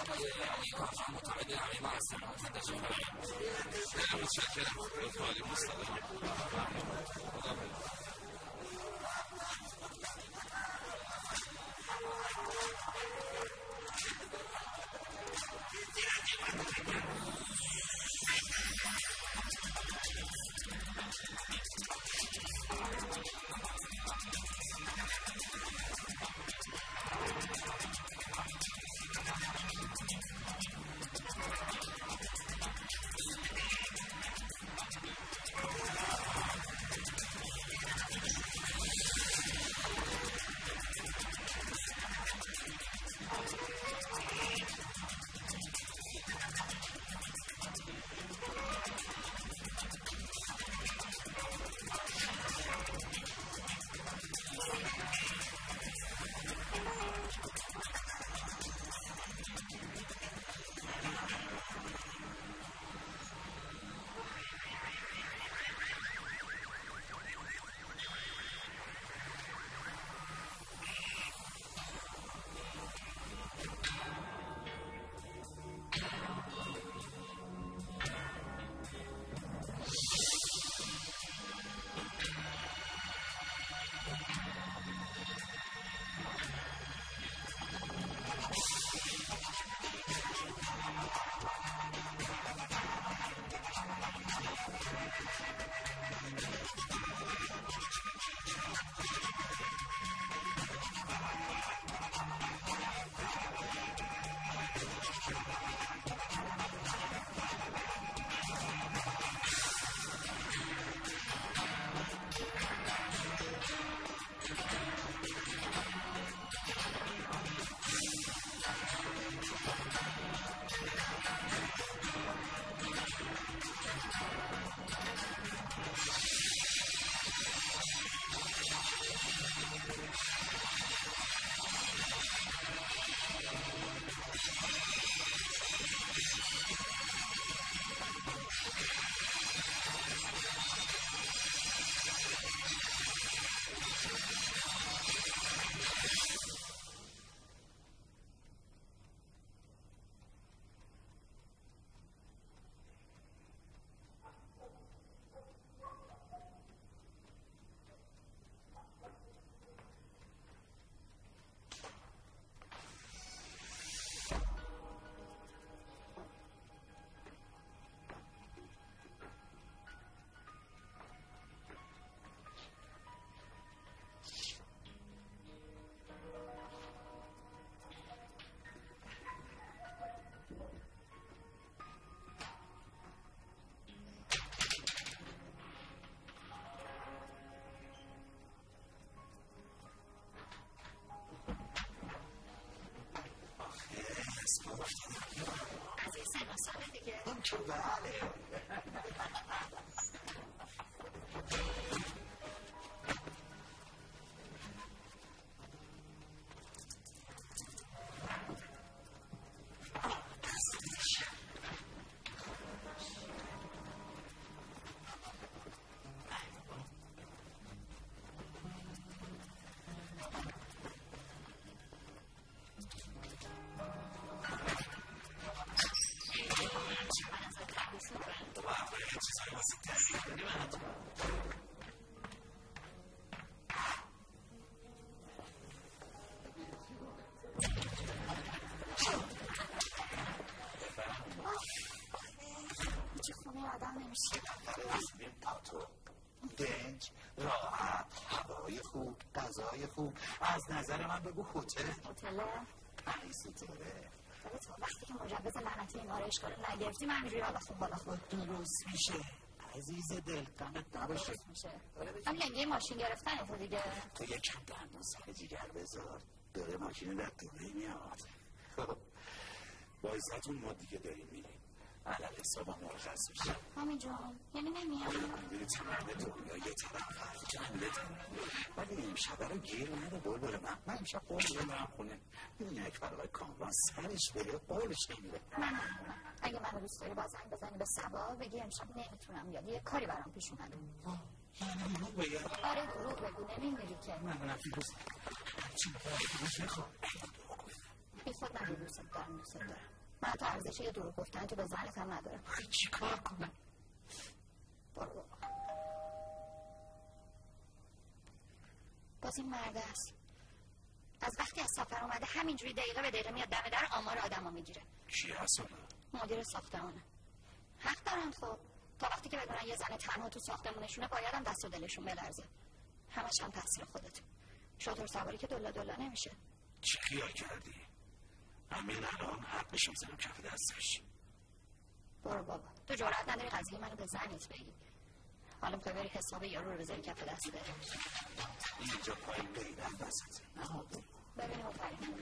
آقای علی کارخان متعهد همه ما هستن لطفا تشریف ببرید. خیلی متشکرم. لطف عالی مستقیم. که بله دنج، راحت، هوای خوب، غذای خوب. از نظر من بگو هتل. هتله؟ سیطره. وقتی که مجوز لعنتی ما رو اشکال نگرفتیم همینجوری بالا خود درست میشه. عزیز دل غمت نباشه. من لنگه ماشین گرفتن تو دیگه. تو یکم دندون سر جیگر بذار. داره ماشین در دوره میاد. خب بایزتون ما دیگه داریم میریم. علال حساب مرخص میشه. همین جان یعنی نمیام. میری تمام دنیا یه طرف جنده طرف. ولی امشب رو گیر نده بلبل من امشب قول ببرم خونه. این یک فرقای کامران سرش بره قولش نمیره. من اگه منو دوست داری با زنگ بزنی به صبا بگی امشب نمیتونم بیاد یه کاری برام پیش اومده. یعنی دروغ بگم؟ آره دروغ بگو نمیمیری که. من فیروز چی باید فیروز نخواه. بی خود نگی دوست دارم. من تا ارزش یه دروغ گفتن تو به زنت هم ندارم. چی کار کنم؟ برو بابا. باز این مرده است. از وقتی از سفر اومده همینجوری دقیقه به دقیقه میاد دم در آمار آدمو میگیره. کی هست اون؟ مدیر ساختمونه. حق دارن خب. تا وقتی که بدونن یه زن تنها تو ساختمونشونه بایدم دست و دلشون بلرزه. همش هم تقصیر خودت. شاطر سواری که دلا نمیشه. چی خیال کردی؟ همین الان حقش میزنم کف دستش. برو بابا. تو جرأت نداری قضیه منو به زنت بگی. حالا میخوای بری حساب یارو رو بذاری کف دست بره. اینجا پایین بیدن بسته. ببینیم آفرین.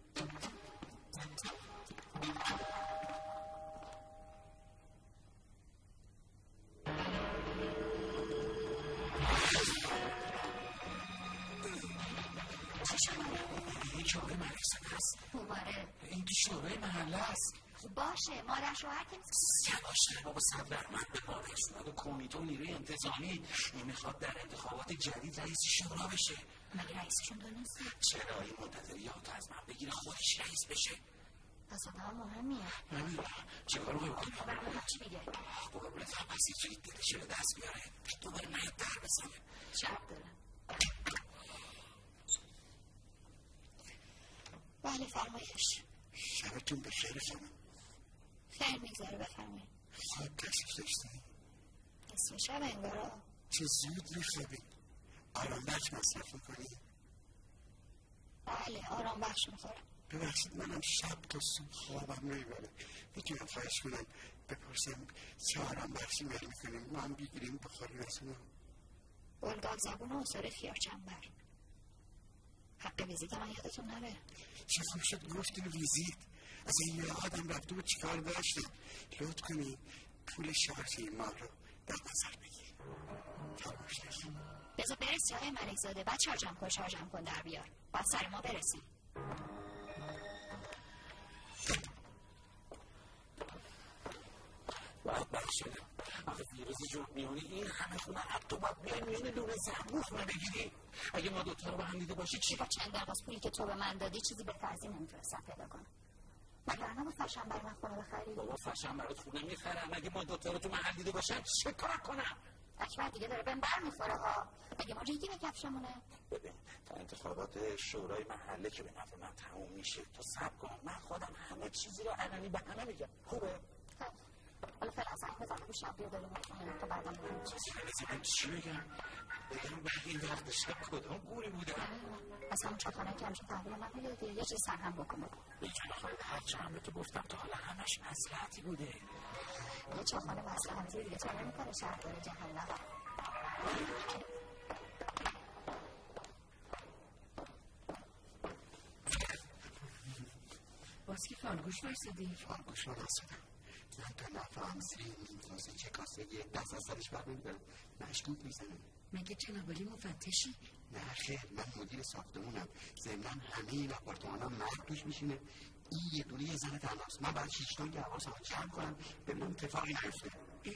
این شورای مدرسه هست. مباره. این تو شورای محله هست. باشه مادر شوهر که سباشه بابا صدرمند به مادرش اومد و کمیته و نیروی انتظامی میخواد در انتخابات جدید رئیس شورا بشه. مگه رئیسشون تو نیستی؟ چرا این منتظریات از من بگیره خودش رئیس بشه؟ پس آدم مهمیه. نمیدونم چیکار باید کنیم؟ برای چی میگه؟ قربونت پس یه جوری دلش رو دست بیاره دوباره نهید در بزنه. شرط داره. بله فرمایش. شبتون بخیر خانم. خیر میگذاره بفرمایید. خواب تشریف داشتیم؟ اسم شب انگارا. چه زود میخوابی؟ آرام بخش مصرف میکنی؟ بله آرام بخش میخورم. ببخشید منم شب تا صبح خوابم نمیبره. میتونم خواهش کنم بپرسم چه آرام بخشی میل میکنیم ما هم بگیریم بخاری رسونم. بلگاه زبون و اصاره خیار چنبر. حق ویزیت من یادتون نره. چه خوب شد گفتین ویزیت. از این یه آدم رفته بود چیکار داشتیم. لطف کنی پول شارژی ما رو در نظر بگیر. فرمایش نشون. بذار برسی آقای ملک زاده. بعد شارژم کن در بیار. باید سر ما برسی. باید بخشیدم. آخه ویروز جمع میونی این همه خونه حتی باید بیایم میونه دونه زنبور خونه بگیری. اگه ما دوتا رو با هم دیده باشی چی؟ با چند درباز پولی که تو به من دادی چیزی به فرضی نمیتونستم پیدا کنم. مگر نبود فشن برای من خونه بخری؟ بابا فشن برات خونه میخرم. اگه ما دوتا رو تو محل دیده باشم چه کار کنم؟ اکبر دیگه داره بهم بر میخوره ها. اگه ما ریگی به کفشمونه. ببین تا انتخابات شورای محله که به نفع من تموم میشه تو صبر کن. من خودم همه چیزی رو علنی به همه میگم. خوبه؟ حالا فعلا زنگ بزنم رو شب بیا داریم میکنیم تا بعدم بگیم چی بگم بعد این وقت شب کدام گوری بودم؟ از همون چاخانه که همیشه تحویل من میدادی یه چیز سرهم بکنه. یه چاخانه هر چند تو گفتم تا حالا همش مصلحتی بوده. یه چاخانه مصلحتی دیگه چرا نمیکنه شهر داره جهنم. باز که فالگوش بایستدی؟ فالگوش رو نستدم. من تا نفهم سرین میتونسته چه کاسه یک دست از سرش برمیدارم مشکوک میزنم. مگه جناب علی مفتشی؟ نه خیر من مدیر ساختمونم. ضمناً همه این آپارتمان‌ها مرد توش میشینه. این یه دونه یه زن تنهاست. من باید 6 تا حواسمو جمع کنم ببینم اتفاقی نیفته.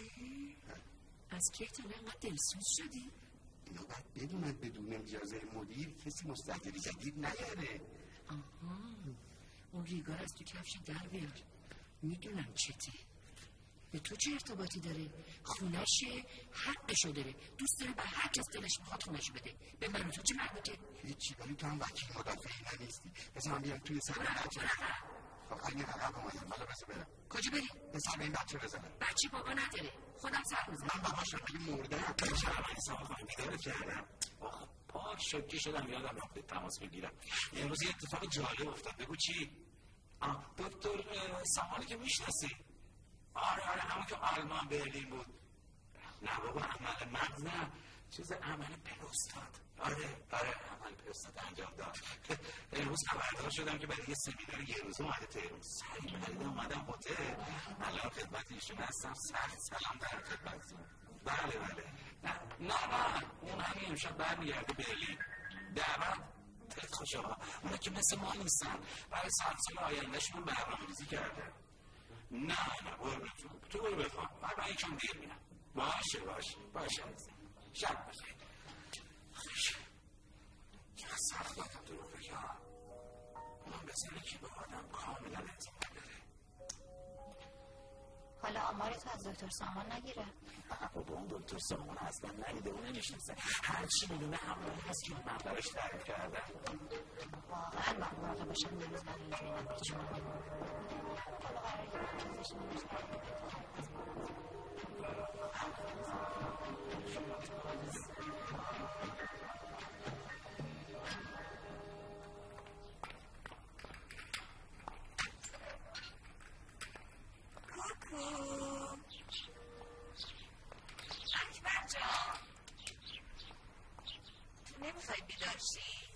از کی تا انقدر دلسوز شدی؟ اینا باید بدونن بدون اجازه مدیر کسی مستاجر جدید نیاره. آها اون ریگار از تو کفش در بیار. میدونم چته. به تو چه ارتباطی داره؟ خونشه حقشو داره. دوست داره به هر کس دلش میخواد خونشو بده. به من تو چه مربوطه؟ هیچی ولی تو هم وکیل مدافعی نیستی. بذار من بیام توی سر بچه فقط یه رقم اومدم حالا بذار برم. کجا بری؟ به سر این بچه بزنم. بچه بابا نداره. خودم سر میزنم. من باباش رو بگی مرده شرم حساب خواهی بیداره کردم. پاک شکی شدم یادم رفته تماس بگیرم. امروز یه اتفاق جالب افتاد. بگو چی؟ دکتر سامانی که میشناسی؟ آره همون که آلمان برلین بود. نه بابا عمل مغز نه چیز عمل پروستات. آره عمل پروستات انجام داد. امروز خبردار شدم که برای یه سمینار یه روزه اومده تهران. سریع پریده اومدم هتل. الان خدمت ایشون هستم. سخت سلام در خدمتتون. بله نه اون همین امشب برمیگرده برلین. دعوت تلت خوشه ها. اونا که مثل ما نیستن. برای سال آیندهشون برنامه‌ریزی کرده. نه تو برو بخوام. من یکم دیر میرم. باشه شب بخیر. چرا سخت دادم تو رو بگم. من به مسئله که به آدم کاملا اعتماد داره. حالا آمارت از دکتر سامان نگیره؟ بابا اون دکتر سامان اصلا ندیده و نمیشناسه. هرچی میدونه همونی هست که من براش تعریف کردم. واقعا من مراقب باشم دیروز برای اینجوری نمیشه. حالا قراره که من چیزش نمیخوای بیدار شی؟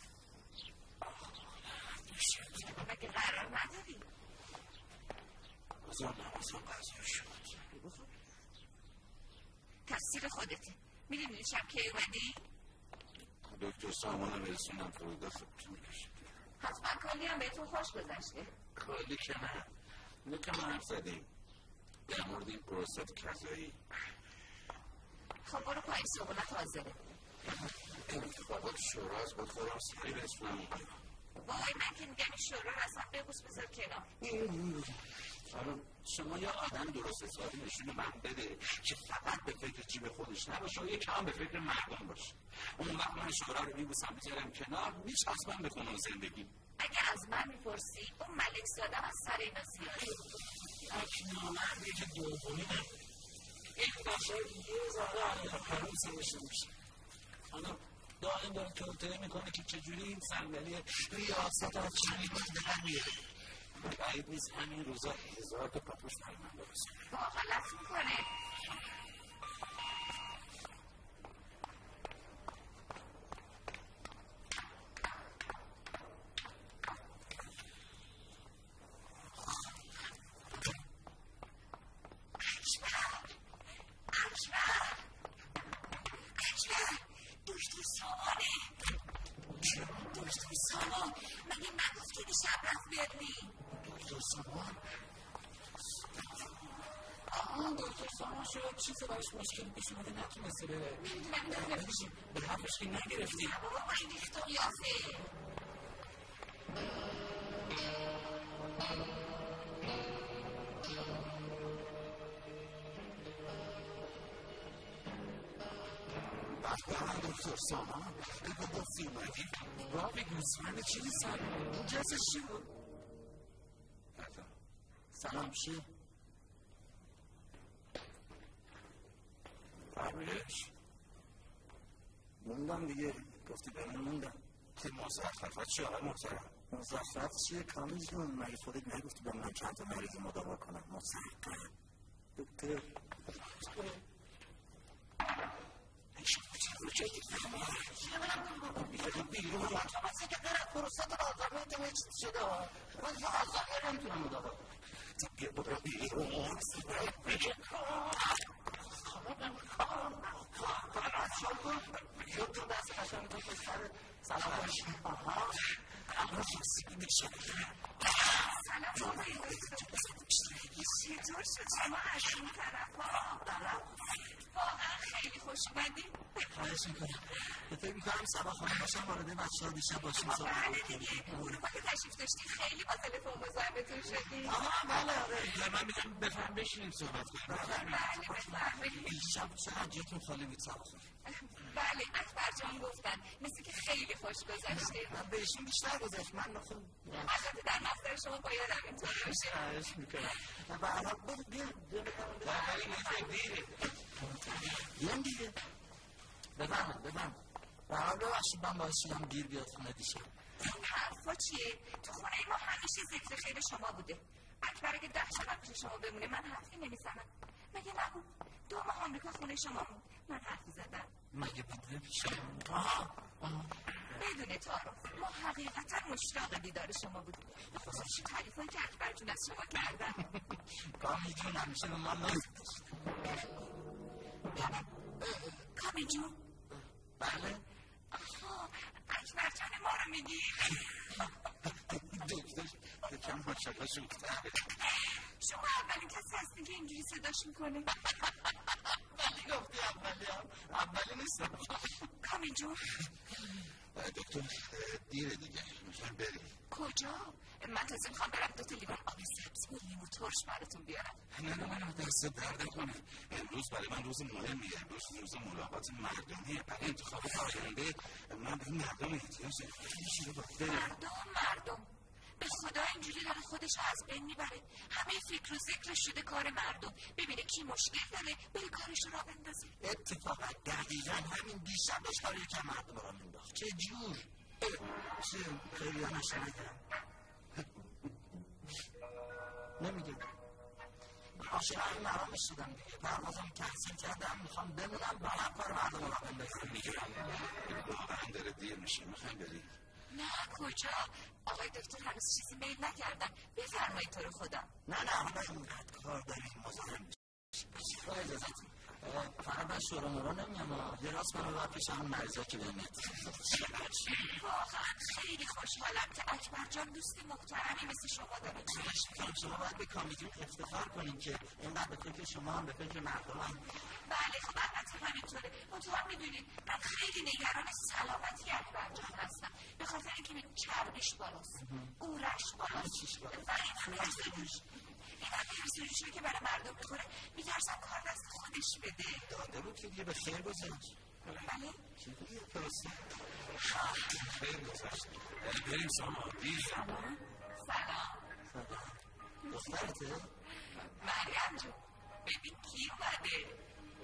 مگه قرار نداری؟ بزار نمازم قضیه شد. تفسیر خودته. میدونی شب کی اومدی؟ دکتر سامانم رسونم فرود خودتون میکشید. حتما کلی هم بهتون خوش گذشته. کلی که نه. اینو که ما حرف زدیم در مورد این پروستات کذایی. خب برو پایین صبحونت حاضره. اتفاقات شورا از بود خورم سری بسونم میکنم. وای من که میگم این شورا رو اصلا ببوس بذار کنار. حالا شما یا آدم درست حسابی نشون من بده که فقط به فکر جیب خودش نباشه و یک هم به فکر مردم باشه. اون وقت من شورا رو میبوسم میذارم کنار میچسبم به خونه زندگی. اگه از من میپرسی اون ملک زادم از سر اینا زیاده. یک نامردی که دومی من این بخشه یه زاده علیه پرون سرشته میشه. حالا دائم داره توطئه میکنه که چجوری این صندلی ریاست از چنین در میاره. بعید نیست همین روزا 1000 تا پاپوش برای من برسونه. با غلط میکنه. چیزی باش مشکل پیش اومده نتونسته بره. به حرفش که نگرفتی. بابا با این ریخت و قیافه. بخبرم دکتر سامان بگو گفتی اومدی رابی گوزمند چیزی سر اون جزش چی بود؟ سلام چی؟ قبلش موندم دیگه گفتی بریم موندم که مزخرفت چه آقای محترم؟ مزخرف چیه کامیل جون؟ مگه خودت نگفتی به من چند تا مریض مداوا کنم؟ مزخرف دکتر بیرون از اینکه برد پروستات آزامه تو چیز شده ها من یه آزامه نمیتونم مداوا کنم بیا برو بیرون بگه یوتیوب دست قشنگ تو سر سلامش اما شخصی میشه سلام چطور شد شما از این طرف ها واقعا خیلی خوش اومدیم. خواهش میکنم به فکر میکنم سبا خانم باشم وارد بچه ها دیشب باشیم بله دیگه اروپا که تشریف داشتی خیلی با تلفن مزاحمتون شدیم. بله آره من میگم بفهم بشینیم صحبت کنیم. بله بفرمایید. دیشب چقدر جاتون خالی بود سبا خانم. بله اکبر جان گفتن مثل که خیلی خوش گذشته. من بهشون بیشتر گذشت من خوب البته در نظر شما باید همینطور باشه. خواهش میکنم و الان برو بیا ولی نفر دیره بیان دیگه بفهم و حال ببخشید من باعث شدم دیر بیاد خونه دیشب. این حرفا چیه؟ تو خونه ما همیشه ذکر خیر شما بوده. اکبر اگه 10 شب پیش شما بمونه من حرفی نمیزنم. مگه نبود 2 ماه آمریکا خونه شما بود من حرفی زدم. مگه بوده پیش بدون تعارف ما حقیقتا مشتاق دیدار شما بودیم. خصوصی تعریفایی که اکبر جون از شما کردن. کامی جون همیشه به من نازد داشت. کامی جون؟ بله اکبر جان ما رو میگی؟ دکتر ماشالله شوکتره. شما اولین کسی هستی که اینجوری صداش میکنه. ولی گفتی اولی نیستم. کامی جون؟ دکتر دیره دیگه میخوایم بریم. کجا؟ من تازه میخوام برم 2 لیوان آب سبز و لیمو ترش براتون بیارم. نه دست درد کنه. امروز برای من روز مهمیه. امروز روز ملاقات مردمیه. برای انتخاب آینده من به مردم احتیاج دارم. مردم به خدا اینجوری داره خودش از بین میبره. همه فکر و ذکرش شده کار مردم. ببینه کی مشکل داره بره کارش رو راه بندازه. اتفاقا دقیقا همین دیشب داشت کاری که مردم رو مینداخت. چه جور؟ چه خیلی هم نشنیدم. نمیگه عاشق این مرام شدم دیگه. پروازم کنسل کردم. میخوام بمونم با هم کار مردم رو راه بندازم. میگم واقعا داره دیر میشه. میخوایم بریم؟ نه کجا؟ آقای دکتر هنوز چیزی میل نکردن. بفرمایید تو رو خدا. نه حالا اینقدر کار داریم مزاحم میشه. با اجازتون فقط من شروع مرا نمیام. یه راست من رو باید پیش همون مریضا که بهمت. واقعا خیلی خوشحالم که اکبر جان دوست محترمی مثل شما داره. شما باید به کامیتون افتخار کنیم که اینقدر به فکر شما هم به فکر مردم هم. بله خب البته همینطوره. منتها میدونید من خیلی نگران سلامتی اکبر جان هستم. به خاطر اینکه میدونی چربش بالاست، اورش بالاست و این همه ارزشی که برای مردم میخوره. میترسم کار دست خودش بده. داده بود که دیگه به خیر گذاشت. بله؟ چیزی پرسته خیر گذاشت. بریم سامان. سلام. دخترته؟ مریم جون ببین کی اومده.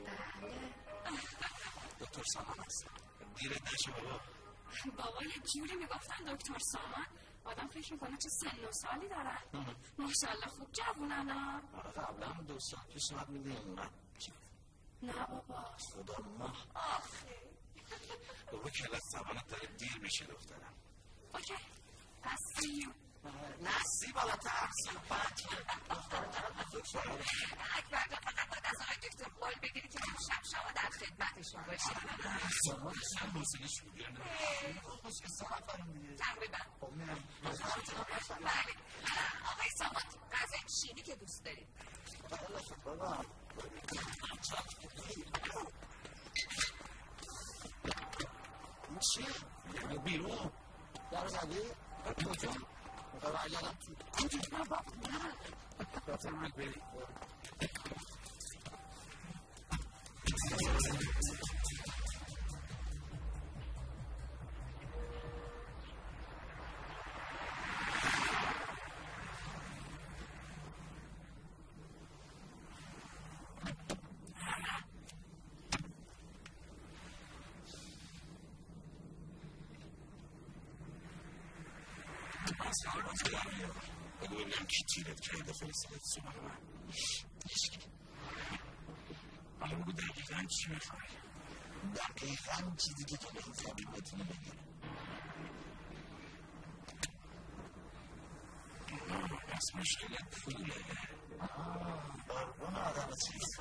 دکتر سامان هست. دیرت نشه بابا یه جوری میگفتن دکتر سامان آدم فکر میکنه چه سن و سالی دارن. ماشاءالله خوب جوونن ها. قبلا 2 سال پیش اومد میده اینقدر. نه بابا خدا ماه. بابا کلاس سوانت داره دیر میشه دخترم. اوکی پس سیو. نه سی بالاتر 35. دخترم طرف بزرگ شده. اکبر جان فقط باید از آقای دکتر قول بگیری که امشب شما در خدمتشون باشید. سامان اصلا حوصله‌اش خوبیه نه. خوش که ساعت دارم دیگه. تقریبا. خب نه. بله آقای سامان غذای چینی که دوست دارید. بابا این چیه؟ بیرون. در زدی؟ کجا؟ میخوای برگردم تو؟ نه بابا نه. بفرمایید بریم. بگویم کی تیرت کرده فرستادت سراغ من. حالا بگو دقیقا چی میخوای؟ دقیقا چیزی که تو به این زمین بتونه بگیره. بس مشکلت پوله. اون آدم چیز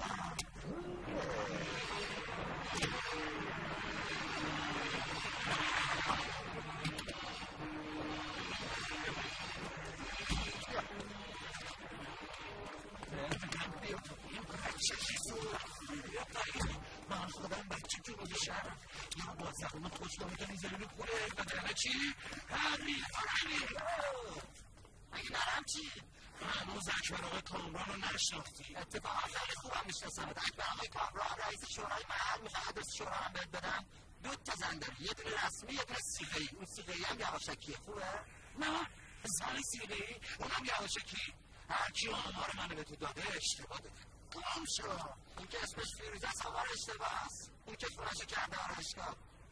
من خودم بچه تو روی شهرم یا با زبون خوش رو میتونی زمین رو خوره بدرمه چی؟ همی اگه نرم چی؟ هنوز اکبر آقای کامران رو نشناختی. اتفاقا خیلی خوبم میشناسم. اکبر آقای کامران رئیس شورای محل میخواد آدرس شورا هم بهت بدم. 2 تا زن داری، یه دونه رسمی یه دونه صیغه‌ای. اون صیغه‌ای هم یواشکیه. خوبه؟ نه زن صیغه‌ای اونم یواشکی. هرکی آمار منو به تو داده اشتباه داده. کام شو. این که اسمش فیروزه است آمار اشتباه است. اون که خونشو کرده آرشگاه.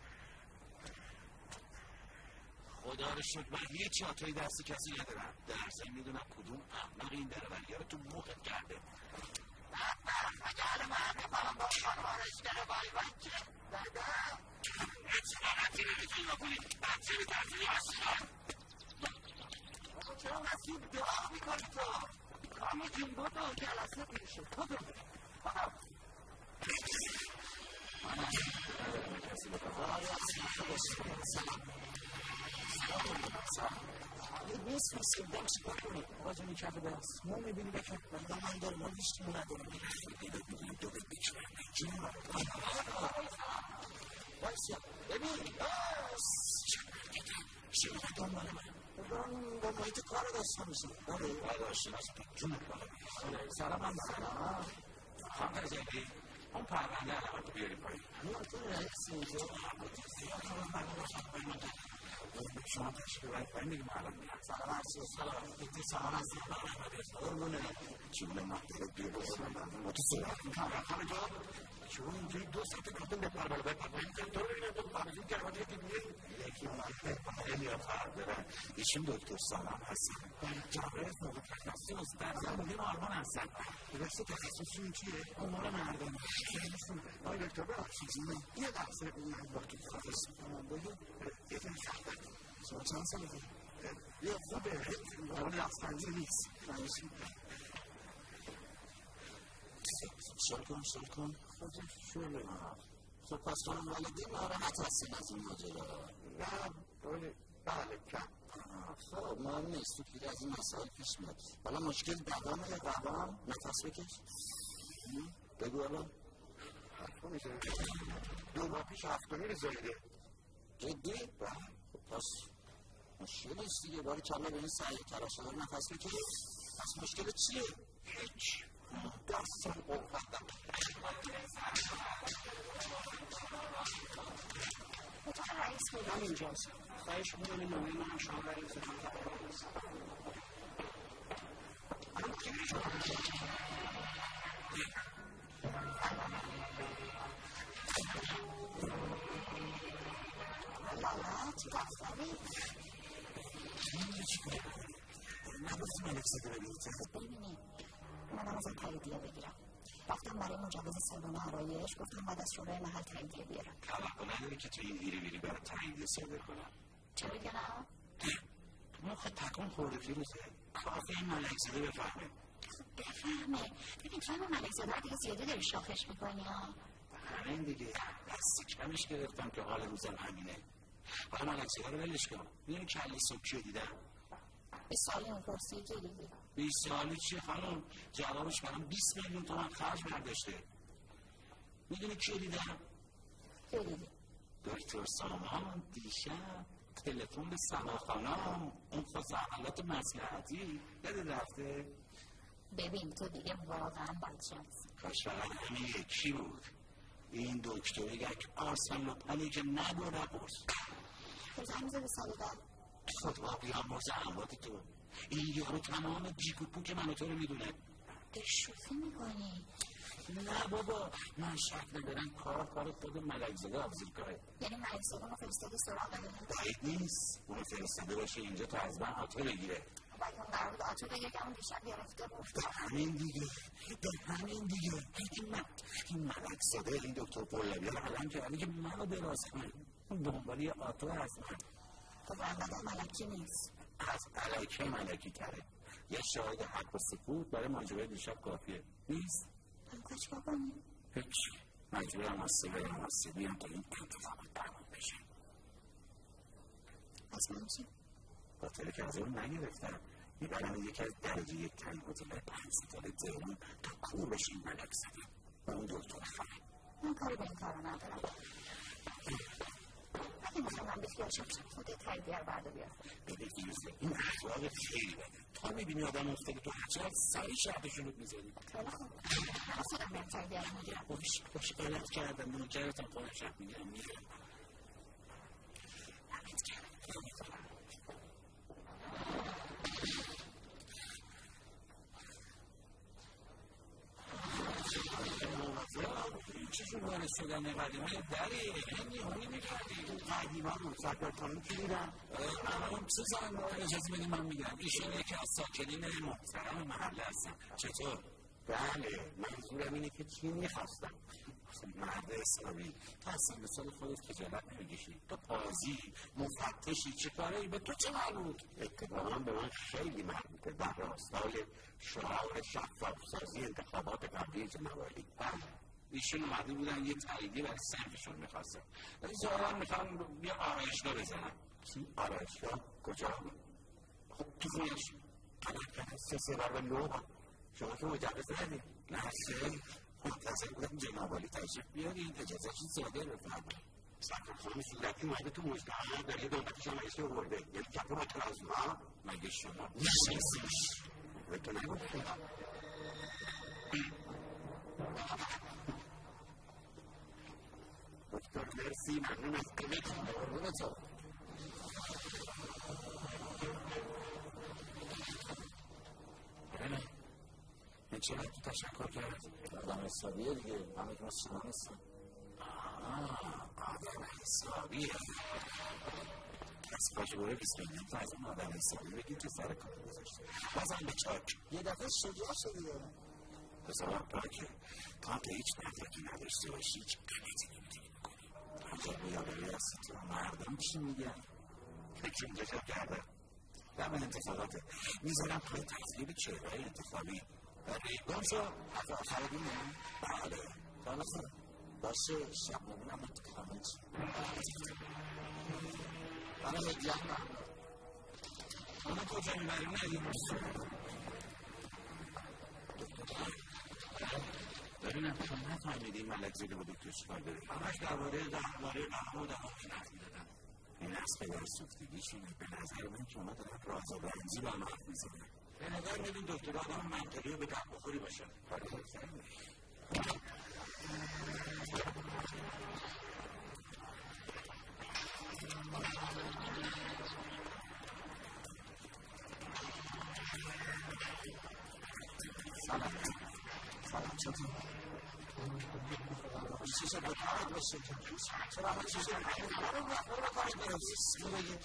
خدا رو شکر من یه چاتایی دست کسی ندارم. در ضمن میدونم کدوم احمق این دربری‌ها رو تو موقت کرده. اگر من بفهم با خانم آرشگر بای بای که دادم اتفاقاتی نمیتونی بکنی. بچه به تحصیلی هستی. چرا مسیب دعا میکنی تو؟ کامی جون بودو جلسه پیشه بودو نیست مسیب دم چی بکنی باجه میکرده برست ما میبینی بکن بلده من دارم من هیچ تیمون ندارم بیدت میکنم دو بیت بیچ چون وایسا ببین چقدر دنبال من با محیط کار داستان میشه داشته جون سلام هم سلام خانم رجبی اون پرونده علامت بیاری پایین تو رئیس اینجا شما تشکیل باید پایین میگم الان میگم سلام عرضی سلام بیتی سلام هستی قربونه چونه محتره بیه بسیم ما تو صورت میکنم رقم جا چون اینجوری 2 ساعت کردم بپر بالا بپر باید تو رو بینم تو پرزون کرمات یکی دیگه یکی اومده خیلی ها فرق دارن ایشون دکتر سلام هستن جامعه فوق تخصص در زمینه آلمان هستن درسته تخصصشون چیه؟ امور مردم خیلی خوب آقای دکتر ببخشید یه لحظه من با تو خواهش بگیم یه تایی خواهد شما چند ساله یه خوبه ولی افغانجه نیست سال کن خودش شوله خب پس کنم والدین ناراحت هستین از این ماجرا نه بله کم خب مهم نیست تو پیری از این مسائل پیش میاد حالا مشکل دوامه یا دوام نفس بکش بگو الان حرفا میشه 2 ماه پیش هفتمی رو زایده جدی؟ خب پس مشکل نیست دیگه باری کلا به این سعی تراشه داری نفس بکش پس مشکل چیه؟ هیچ دستم قوتم اتاق رئیس بودم اینجاست خواهش میکنم نامه من شما برای زمان تقریبا است لالا چی دفتری؟ نگفتی من اکسیده ببینید ببینید منم ازم تاییدیه بگیرم رفتم برای مجوز سالن آرایش گفتم بعد از شورای محل تاییدیه بیارم توقع نداری که تو این ویری برای تاییدیه صادر کنم چه بگم؟ مخ تکون خورده فیروزه کافی این ملکزاده بفهمه بفهمه ببین تو همه ملکزاده دیگه زیاده داری شاخش میکنی ها همین دیگه دست کمش گرفتم که حال روزم همینه حالا ملکزاده رو ولش کن میدونی کلی صبحی رو دیدم 20 سالی اون پرسی جلیدی 20 سالی چی خانم جوابش برام 20 میلیون تومان خرج برداشته میدونی کی دیدم جلیدی دکتر سامان دیشب تلفن به سماخانم اون خزعبلات مصلحتی یاد رفته ببین تو دیگه واقعا بدشانسی کاش فقط همین یکی بود این دکتر یک آرسن لپنی که نداره پرس بزن میزه به سالیده خدا بیامرز اموات تو این یارو تمام جیک و پوک من و تو رو میدونه به شوخی میکنی نه بابا من شک ندارم کار خود ملکزاده آبزیر کاره یعنی ملکزاده ما فرستادی سراغ باید نیست اونو فرستاده باشه اینجا تا از من آتو بگیره باید اون قرار بود آتو بگیر که اون دیشب گرفته بود همین دیگه این ملکزاده این دکتر پولابی رو علم کرده که منو دراز کنه دنبالی آتو هست من خب انقدر ملکی نیست از علایکه ملکی تره یه شاهد حق و سکوت برای ماجرای دیشب کافیه نیست؟ من چیکار کنی؟ هیچ مجبورم از سبیل تا این انتظامات تمام بشه از من چی؟ هتل که از اون نگرفتم میبرم یکی از درجه یک ترین هتل 5 ستاره تهران تا کور بشه این ملکزاده و اون دکتر خواهد من کاری به این کارو ندارم اگه میخوام من بخیال شم خودت تاییدیه رو برده بیار ببین فیروزه این اخلاق خیلی بده تا میبینی آدم افتاده تو هچه سری شهدشون رو میزنی خیلی خوب من خودم برم تاییدیه رو میگیرم باش غلط کردم منکرتم خودم شب میگیرم لعنت کردم چیزی وارد شدن قدیمه دری هنی میکردی قدیمه رو سرکارتانون کی دیدن الان چه زن اجازه بدیم من میگم ایشون یکی از ساکنین محترم محله هستن چطور؟ بله منظورم اینه که چی میخواستم مرد اسلامی تو اصلا به سال خودت خجالت نمیکشی تو قاضی مفتشی چه کاری به تو چه مربوط اتفاقا به من خیلی مربوطه در راستای شعار شفاف‌سازی انتخابات قبلی جنوالی ایشون اومده بودن یه تاییدیه برای صنفشون میخواستن ولی ظاهرا میخوان یه آرایشگاه بزنن چی؟ آرایشگاه؟ کجا؟ خب تو خونش طلب کردن 3 بار 9 شما که مجوز ندید نه خیلی منتظر بودم جناب عالی تشریف بیارید اجازه‌شون صادر بفرمایید سرکار خانم صورتی اومده تو مجتمع در یه دولتش هم رئیسی آورده یعنی کپه با ترازوها مگه شما نشناسیش به تو نگفته دکتر مرسی ممنون از کمک قربون تو این چه وقتی تشکر کرد؟ آدم حسابیه دیگه همه که ما شما نیستم آدم حسابیه از پاجبوره 20 میلیون تا از اون آدم حسابی بگید که سر کار گذاشته بازم به چاک یه دفعه شجاع شدیه بزار پاکه تا که هیچ مدرکی نداشته باشی هیچ غلطی نمیتونی بکنی عجب بیاداری هستی تو مردم چی میگن؟ فکر اینجا جا کرده دم انتخاباته میذارم پای تصویب چهرهای انتخابی گم شو از آخر دینه بله جانسان باشه شب نبینم انتخابه چی بله هدیه اما کجا میبریم ندیم ببینم شما نفهمیدین ملک زیده با دکتر چیکار داره همش درباره قهوه و دهاتی حرف می‌زدن این از پدر سوختگیشونه به نظر من که اونا دارن راز و رمزی با هم حرف می‌زنن به نظر میدین دکتر آدم منطقی و به درد بخوری باشه سلام چطور؟ چیزه به کارت باشه چرا همه چیزه رو کارت برسید رو بگید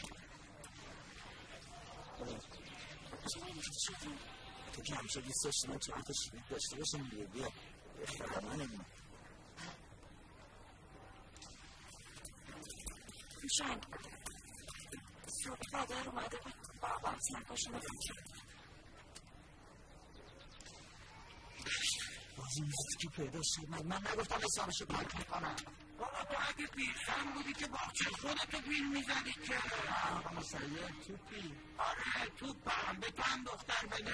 چه نمیشه چطور؟ تو که همیشه دوست داشتی من چرا تا شیرید داشته باشم دیگه بیا اختیار من نمیم شنگ صبح پدر اومده بود بابام سرکاشون رو فکر بازی نیست که پیدا شد من نگفتم حسابشو پاک میکنم بابا تو اگه پیرخم بودی که باقچه خودتو بیل میزدی که آقا مسیح توپی آره توپم به تو هم دختر بده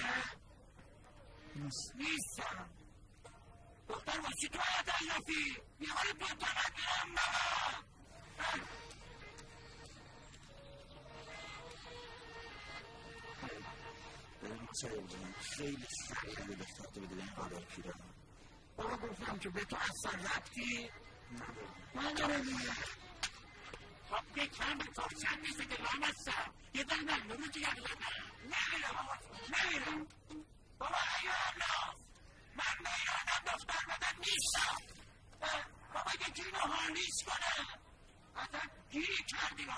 نیستم دختر واسه تو حیات علفی یه حال تو نگیرم مسیح جان خیلی سریع دختر تو بده این قادر پیرم بابا گفتم که به تو اصلا ربطی نداره دیگه خب که کم تا چند نیسته که من هستم یه در نمونه دیگه نمیرم بابا ایرانم من به ایرانم دختر بدن نیستم بابا یکی اینو حالیز کنه اصلا گیری کردیم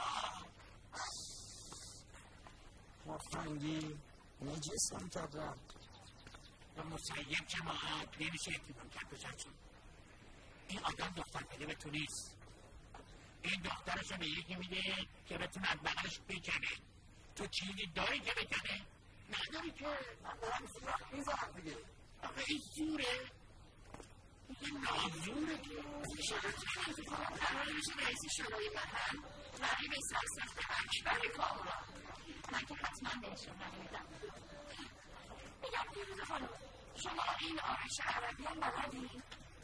مفنگی نجسم کردم و مسیب جماعت نمیشه اتمام کرد بزرچون این آدم دختر بده به تو نیست این دخترشو به یکی میده که بتونه از بغلش بکنه تو چیزی داری که بکنه؟ نداری که من دارم سراخ میزنم دیگه آقا این زوره این نازوره قرار میشه رئیس شورای محل رقیب سرسخت اکبر کامران من که حتما بهشون نمیدم میگم پیروز خانم شما این آرش عربی هم بلدی؟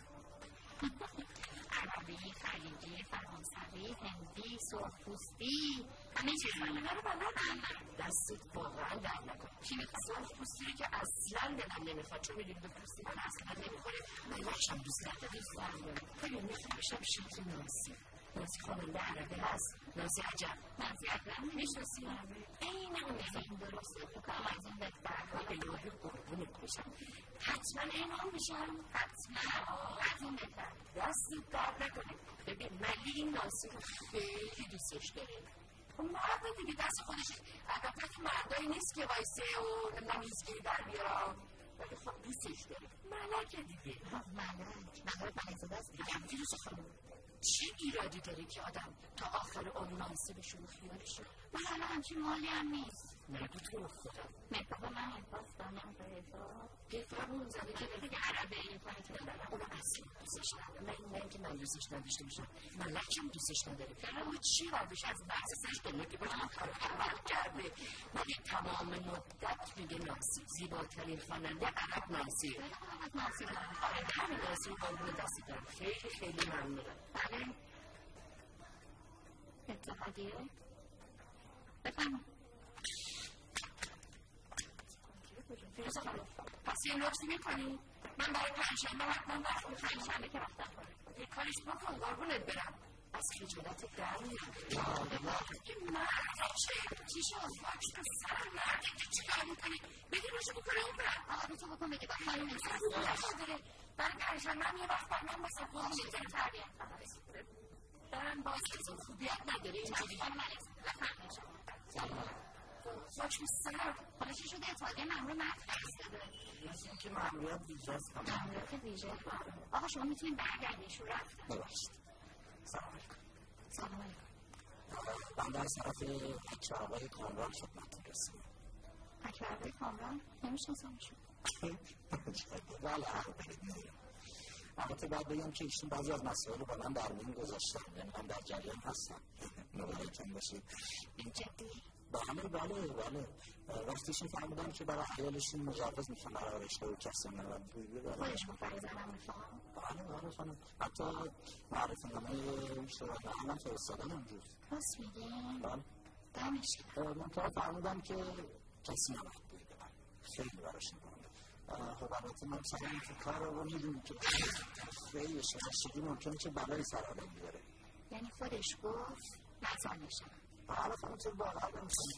عربی، خلیجی، فرانسوی، هندی، سرخپوستی همه چیز من رو بلدم دستت واقعا در نکن چی میخواد سرخپوستی که اصلا دلم نمیخواد چون میدونی به پوستی من اصلا نمیخوره من یکشم دوست نداری خیلی میخوام بشم شکل ناسی خواننده عربی هست ناسی عجب ناسی اکرم نمیشناسی این اون درسته بکنم از این بهتر به یاهی قربونت بشم حتما اینام میشم حتما از این بهتر دستت درد نکنه ببین ملی این ناسی رو خیلی دوستش داره خب مرد دیگه دست خودش البته که مردایی نیست که وایسه و نمیزگیری در بیارم ولی خب دوستش داره ملکه دیگه ملک دست بگم فیروز خانم چه ایرادی داره که آدم تا آخر عمر ناصبشون و خیالشون من حالا همچین مالی هم نیست نگو تو خودم بابا من احساس دارم پیفر اون زده که بگه عربه این کنید ندارم اون اصلا دوستش ندارم من که من دوستش نداشته باشم ملکم دوستش نداره اما چی بردش از بحث سش داره که بودم کار کرده ولی تمام مدت میگه ناصب زیباترین خواننده عرب ناصب آره همین ناصب قربون دستی دارم خیلی خیلی ممنونم اتحادیه؟ بفرمایید. فیروزه خانم، پس یه لطفی میکنی؟ من برای پنجشنبه حتما وقت پنجشنبه که وقتم کنم یه کارش بکن قربونت برم. از خجالت در میام. این مرد چی شد؟ باش تو سر مرد چی کار میکنی؟ بگی روشو بکنه اون برم. آقا رو تو بکن بگه با خواهی نمیساز داره برای پنجشنبه هم یه وقت من باسه قربونت برم تربیت برم باز کسی خوبیت نداره اینجوری بفرمایید شما. باش تو سر حالا چی شده اتحادیه مأمور مرد فرستاده؟ مثل اینکه مأموریت ویژه است کنم. مأموریت ویژه؟ آقا شما میتونید برگردیشون رفتن. ببخشید. سلام علیکم. سلام علیکم. بنده از طرف اکبر آقای کامران خدمتتون رسیدم. اکبر آقای کامران؟ نمی‌شناسمشون. بله البته باید بگم که ایشون بعضی از مسائل رو با من در میون گذاشتن، یعنی من در جریان هستم. مبارکتون باشید. این جدی؟ بله وقتیشون فهمیدم که برای عیالشون مجوز میخوام برای رشته و کسانه و خودش مفرد زنم میخوام؟ بله خانم، حتی معرفی نامه شورای هم فرستادن امروز. راست میگین؟ بله دمش من تا فهمیدم که کسی نباید بوی بدن، خیلی براشون مونده. خب البته من سرم این کار رو میدونی که خیلی شدید ممکنه که بلای سر آدم بیاره. یعنی خودش گفت نزانشم. حالا خانم چه باقر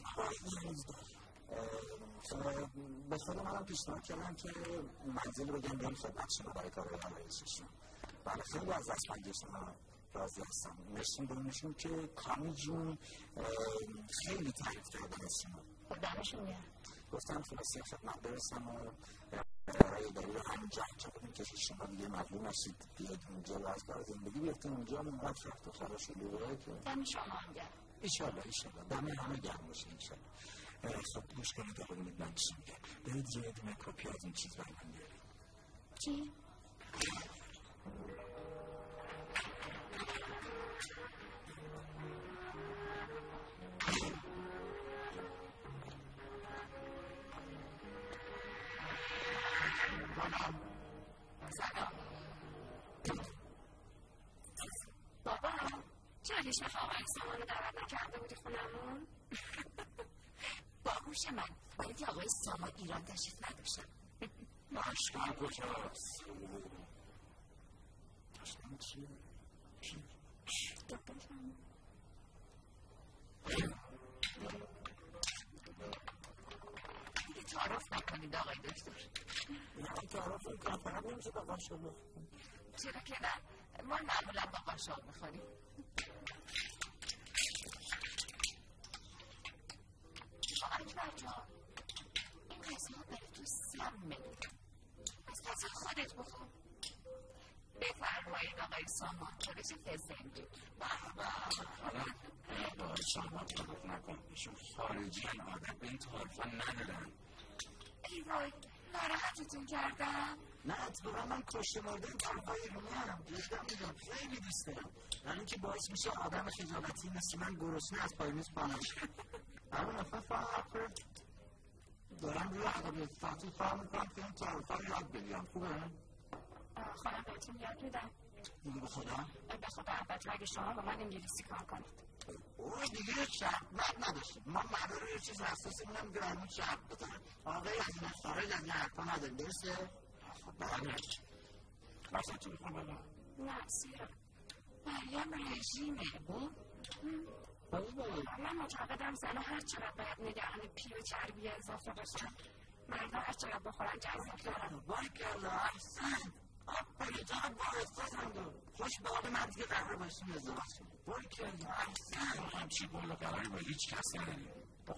به خود منم پیشنهاد کردم که منزل رو بگم بیام خدمت شما برای کارهای آرایششون. بله خیلی از دستمندی شما راضی هستم. نشون بینشون که کامی جون خیلی تعریف کردن از شما. خب دمشون میاد. گفتم خلاصی خدمت برسم و برای دلیل همین جهت که بودیم که شما دیگه مجبور نشید بیاد اونجا و از کار زندگی بیفتیم اونجا هم اونقدر شخت و خلا شده بوده که دم شما هم گرم. ایشالله دم همه گرم باشه ایشالله. خب گوش کنید آقا ببینید من چی میگم. برید یه دونه کپی از این چیز برای من بیارید. چی؟ بابا چرا هیچ وقت آقای سامان رو دعوت نکرده بودی خونمون؟ باهوش من ولی آقای سامان ایران تشریف نداشتن. مشکل کجاست؟ مشکل چیه؟ دیگه تعارف نکنید آقای دکتر. من تعارف میکنم فقط نمیشه با قاشق بخورم. چرا که نه؟ ما معمولا با قاشق میخوریم. اکبر جان این غذا برای تو سمه. از غذا خودت بخور. بفرمایید آقای سامان خورش فزنجی. حالا آقای سامان تعارف نکن ایشون خارجی هم عادت به این تعارفا ندارن. ای وای ناراحتتون کردم. نه اتفاقا من کشته مورد این طرفای ایرونی هم جدا میدم خیلی دوست دارم. یعنی که باعث میشه آدم خجالتی مثل من گرسنه از پای میز پانش. اما نفر فقط دارم روی ادبیات تحصیل کار میکنم که این تعارفا رو یاد بگیرم. خوبه؟ خودم بهتون یاد میدم. میگه به خدا؟ به خدا البته اگه شما با من انگلیسی کار کنید. اوه دیگه شرط نداشتیم. ما مداره یه چیز حساسی میدم که برمون شرط بزنم. آقای از این خارج از این حرفا نداریم درسته؟ بله قصد میکنم بلا نه سیرم مریم رژیمه من معتقدم زنها هر چقدر باید نگران پی و چربی اضافه باشن مردا هر چقدر بخورن جذاب دارن. باریکلا احسن آفرین جان با احساسم خوش به حال من دیگه قرار باشیم ازدواج کنیم. باریکلا احسن همچی بالا قراری با هیچ کسی نداریم.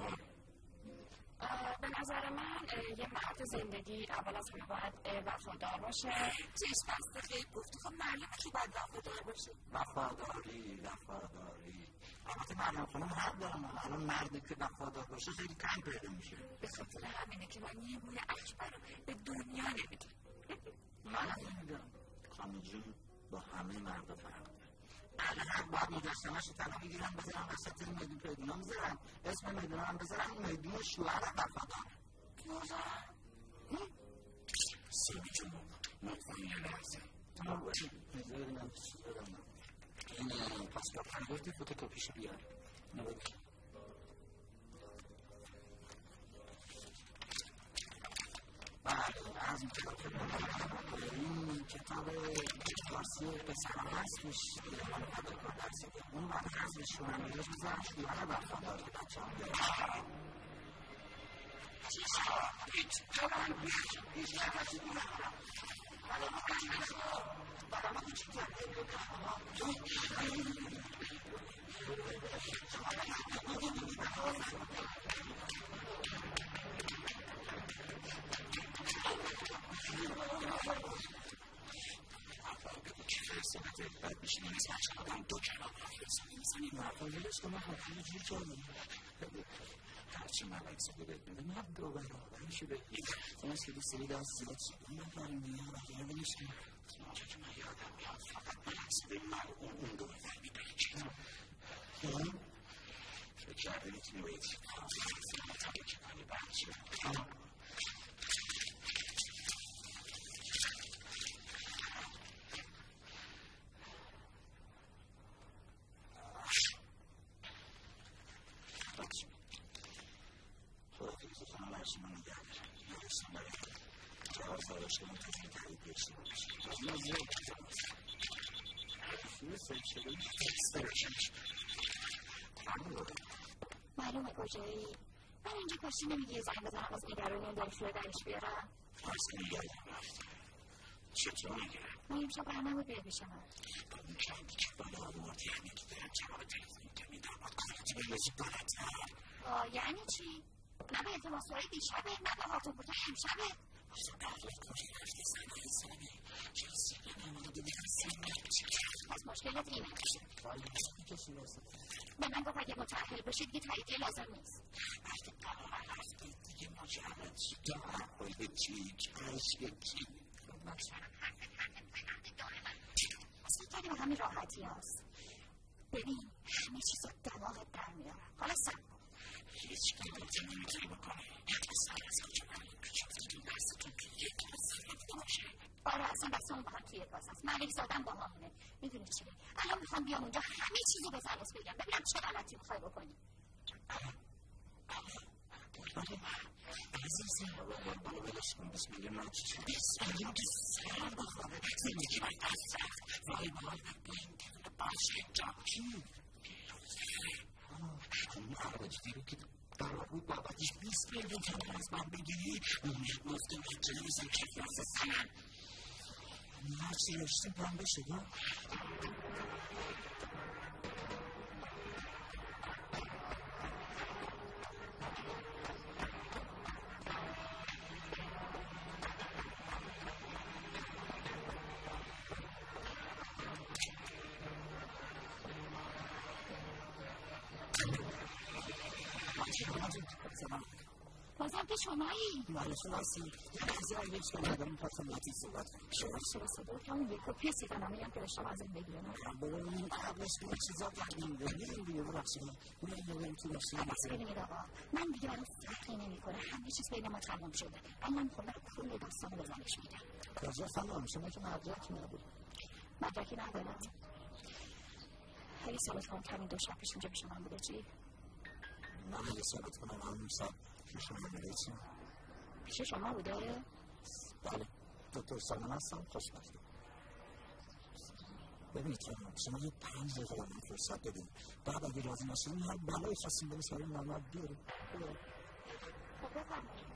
به نظر من یه مرد زندگی اول از همه باید وفادار باشه. چشم بسته خیلی گفتی خب معلومه که باید وفادار باشه. وفاداری البته مریم خانم حق دارم. الان مردی که وفادار باشه خیلی کم پیدا میشه. به خاطر همینه که من یه موی اکبر رو به دنیا نمیدم. من نمیدم خانم جون با همه مردا فرق الان باید مجسمه‌اش رو تنها میگیرم بذارم وسط این میدون پیدونا میذارم اسم میدون هم بذارم این میدون شوهرم وفادار. سیمی جون لطفا یه لحظه این پاسپورت هم گفتی فوتوکوپیشو بیار. بله از این کتاب فارسی پسران هست توش دیگران قدر کار درسیده اون بعد حضرش رو هم میگه میزن شویانه برخوردار که بچه هم بیاره چیزها هیچ طبعا هیچ نفسی بیاره ولی ما کشمه شما برای ما هیچی کرده بعد میشه نمیز بچه آدم دو کلام حافظ میزنی مفاظلش که من حافظی جور کردم هرچی ملکسه رو بدونه من دو برابر شده اون از که دوست دارید از زیاد شده من بریم میام اگر بنشم آنجا که من یادم میاد فقط ملکسه به مرعون اون دو برابر میداره چیزم فکر کرده میتونی باید حافظی مطبع که کنی بچه معلومه کجایی؟ من اینجا کاشی نمیگی یه زنگ بزنم از نگرانی اون دانشجو درش بیارم؟ از که یادم رفت چطور میگیرم؟ من امشب برنامه بیار پیش من با اون کمی که بالا آوردی همه که دارم جواب تلفن که میدارم کارتی بلوزی بالاتر یعنی چی؟ نه به التماس‌های دیشبه نه به هاتون بوده امشبه اصلا دقیق کجا رفتی زنه انسانی چرا سیگه نمانده میرسیم از مشکلت اینه ولی کسی رسید به من گفت اگه متأهل بشید یه تاییدیه لازم نیست اگه برای رفتید دیگه مجرد چی دارم باید چی عشق چی اصلا کاری به همین راحتی هست ببین همه چیز رو دماغت در میارم حالا سب هیچ قیمتی نمیتونی بکنی یک سر از کجا برای کچافتی که دستتون که یک سرت باشه آره اصلا دست اون با هم توی باز هست ملیک زادم با همونه میدونی چیه الان میخوام بیام اونجا همه چیزو به زنوز بگم ببینم چه غلطی میخوای بکنی عزیزی بالا بلش کن بسم الله مجید بسم الله که سر بخواه زندگی باید دست رفت وای باید با این که باشه جاکی اون عراجی رو که قرار بود بابتش 20 میلیون تومان از من بگیری اون گفتم هیچ نمیزن کفی از سنم هرچی رشتیم پام بشه گم بازم که شمایی بله شناسی یه لحظه هایی که ندارم پاسم باید صحبت کنم شما صدا که اون یک کپی سیدنامه هم که داشتم از این بگیرم ببینیم قبلش به چیزا کردیم ببینیم دیگه ببخشید ببینیم تو بخشید ببینید آقا من دیگه برای فرقی نمیکنه همه چیز بین ما تمام شده اما من خودم کل داستان رو بزنش میدم کجا خانم شما که مدرکی نبود مدرکی ندارم خیلی ثابت کنم که همین دو شب پیش اینجا پیش من بوده چی؟ من اگه ثابت کنم همون شب پیش شما بوده چی؟ پیش شما بوده؟ بله دکتر سالم هستم خوشبخته ببینید خانم شما یه 5 دقیقه به من فرصت بدید بعد اگه راضی نشدیم هر بلایی خواستیم بریم سر محمد بیاریم خب بفرمایید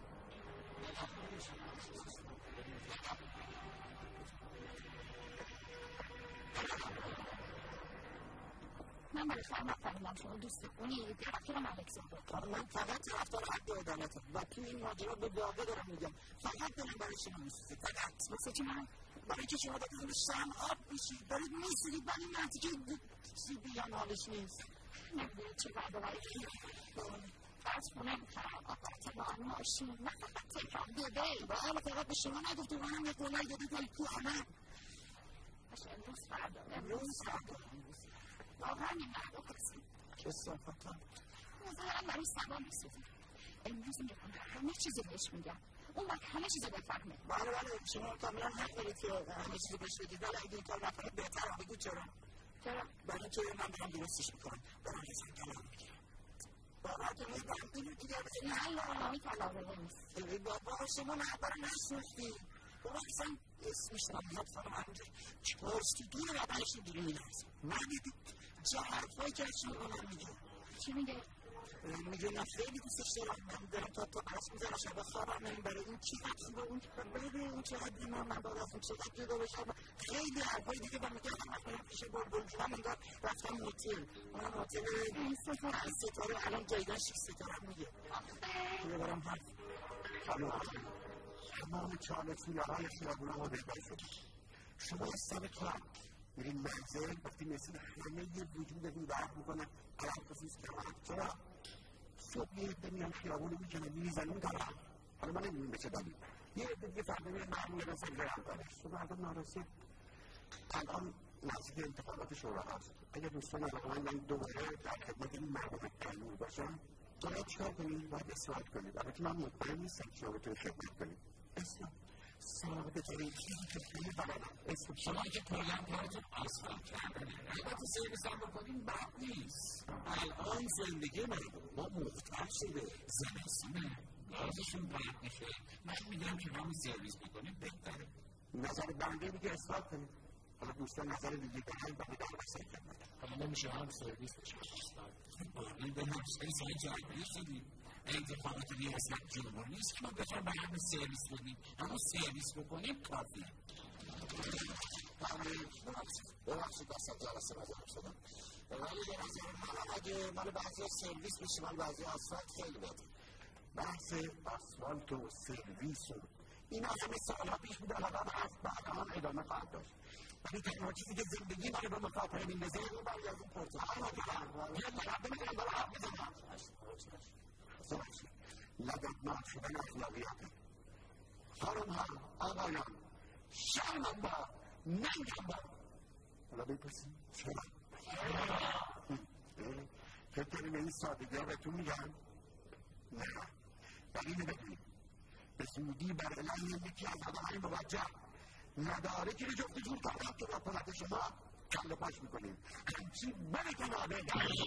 من برای خواهم نفهمیدم شما دوست کنید طرفدار ملک زاده من فقط طرفدار حق عدالتم و تو این ماجرا به واقع دارم میگم فقط دارم برای شما میسوزید فقط واسه چی من برای که شما دارید شم آب میشید دارید میسوزید برای نتیجه چی بیان حالش نیست نمیدونید چه بعد برای فرض کنم آپارتمان ماشین نه فقط تکرار داده و حالا فقط به شما نگفته و هم یه قولای دادید ولی تو همه باشه امروز فردا واقعا این مردم هستیم چه صافت هم نظرم برای سبا میسوزیم امروز این رقم همه چیزی بهش میگم اون وقت همه چیزی بفهمه بله شما کاملا حق دارید که همه چیزی بهش بدید ولی اگه این کار نکنید بهتر بگو چرا چرا؟ برای که من دارم درستش میکنم برای ازم کلام میگیرم بابا تو یه بندی رو دیگه بزنی نه لاغمی کلاغه نیست بابا شما نه برای نشنفتی بابا اصلا اسمش نمیاد خانم همونجور چپرستی دونه و برش اینجوری میلرزه ندیدی چه حرفایی که از شما من میگه چی میگه؟ میگه نه خیلی دوستش دارم من دارم تا قرص میزنم شب خوابم نمیبره این چی حدی با اون ببین این چه حدی من باید از اون چقدر جدا بشم خیلی حرفایی دیگه من میگم من پیش بلبل جونم انگار رفتم هتل اون هتل ستاره الان جایگاه 6 ستاره میگه دیگه برم حرف تمام چاله چوله‌های خیابونا ما بهتر شد شما از سر کار میرین منزل وقتی مثل همه یه وجودتون برد میکنن علم خصوص کردن چرا؟ صبح یه عده میان خیابونو میکنن میزنون دارم حالا من نمیدونم به چه دلیل یه عده دیگه فردا میان معمولی رسن گرم داره صبح مردم نارسید الان نزدیک انتخابات شورا هست اگر دوستان علاقه‌مند من دوباره در خدمت این مردم قانون باشم باید چیکار کنید؟ باید اصلاحات کنید البته من مطمئن نیستم که شما بتونید خدمت کنید اصلاح ساده ترین چیزی که خیلی بلدم اسم شما که کلا کارتون آسفالت کردنه البته سرویس هم بکنیم بد نیست الان زندگی مردم ما مختلف شده زمستونه گازشون باید میشه من میگم که همون سرویس بکنیم بهتره نظر بنده میگه اصلاح کنید حالا دوستان نظر دیگه دارن و میدارم بسید کنید حالا نمیشه هم سرویس بشه باقی به همسایی سایی جایگیری شدیم انتخابات ریاست جمهور نیست که ما بتونم به همه سرویس بدیم اما سرویس بکنیم کافیه ببخشید دستم جلسه مزارم شدم ولی به نظر من اگه مال بعضی سرویس بشه مال بعضی آسفالت خیلی بده بحث آسفالت و سرویس و این همه سالها پیش بود الان هست بعد هم ادامه خواهد داشت ولی تنها چیزی که زندگی من به مخاطره میندازه این برای از اون پرتقال یه مرده میتونم برای حرف بزنم لگدمات شدن اخلاقیاته خانم ها آقایان شرمم با ننگم با حالا بپرسیم چرا؟ فکر کنیم این سادگی ها بهتون میگن؟ نه ولی اینو بدونیم به زودی بر علیه یکی از آدمهای موجه مدارکی رو جفت جور کنم که با کمک شما کله پاش میکنیم همچی برتون آبه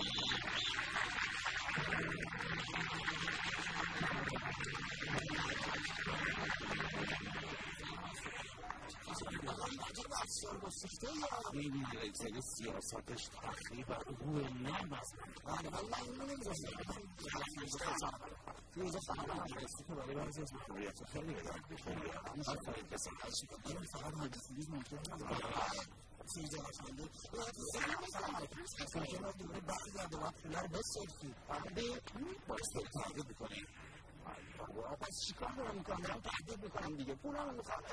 این ملکزده سیاستش تخریب و روح نرم از من ولی من اینو نمیزنم فیروزه فقط مجلسی که برای بعضی از مخوریت خیلی بدرد بخوری همه فرید بسن هرچی کنم این فقط مجلسی ممکن فیروزه هستنده اصلا که ما دوره بعضی از دوات خیلی رو بسیرسی فقیده باید سری تحقیب بکنیم پس چیکار دارم میکنم دارم تحقیب میکنم دیگه پولم رو میخوام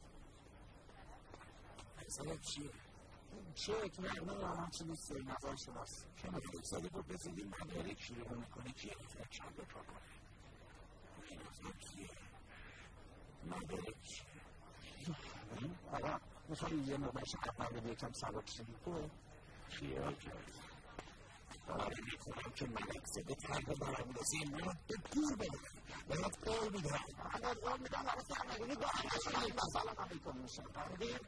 مثلا چیه؟ چک نقمه آمان چی نیست داری نظر شماست شما مدرکزاده بود بزنید مدارک چی رو میکنه کیه نظر چند رو کار کنه این نظر کیه؟ مدارک چیه؟ آقا میخوایی یه نوبش اول بده یکم سبک شدی خوبه؟ چیه ها کرد؟ آره میکنم که ملکزاده ترگه برام میدازی من به پول بده باید قول میدم اگر قول میدم برای سرمگونی با همه شما این مسئله من میکن میشم فهمیدیم؟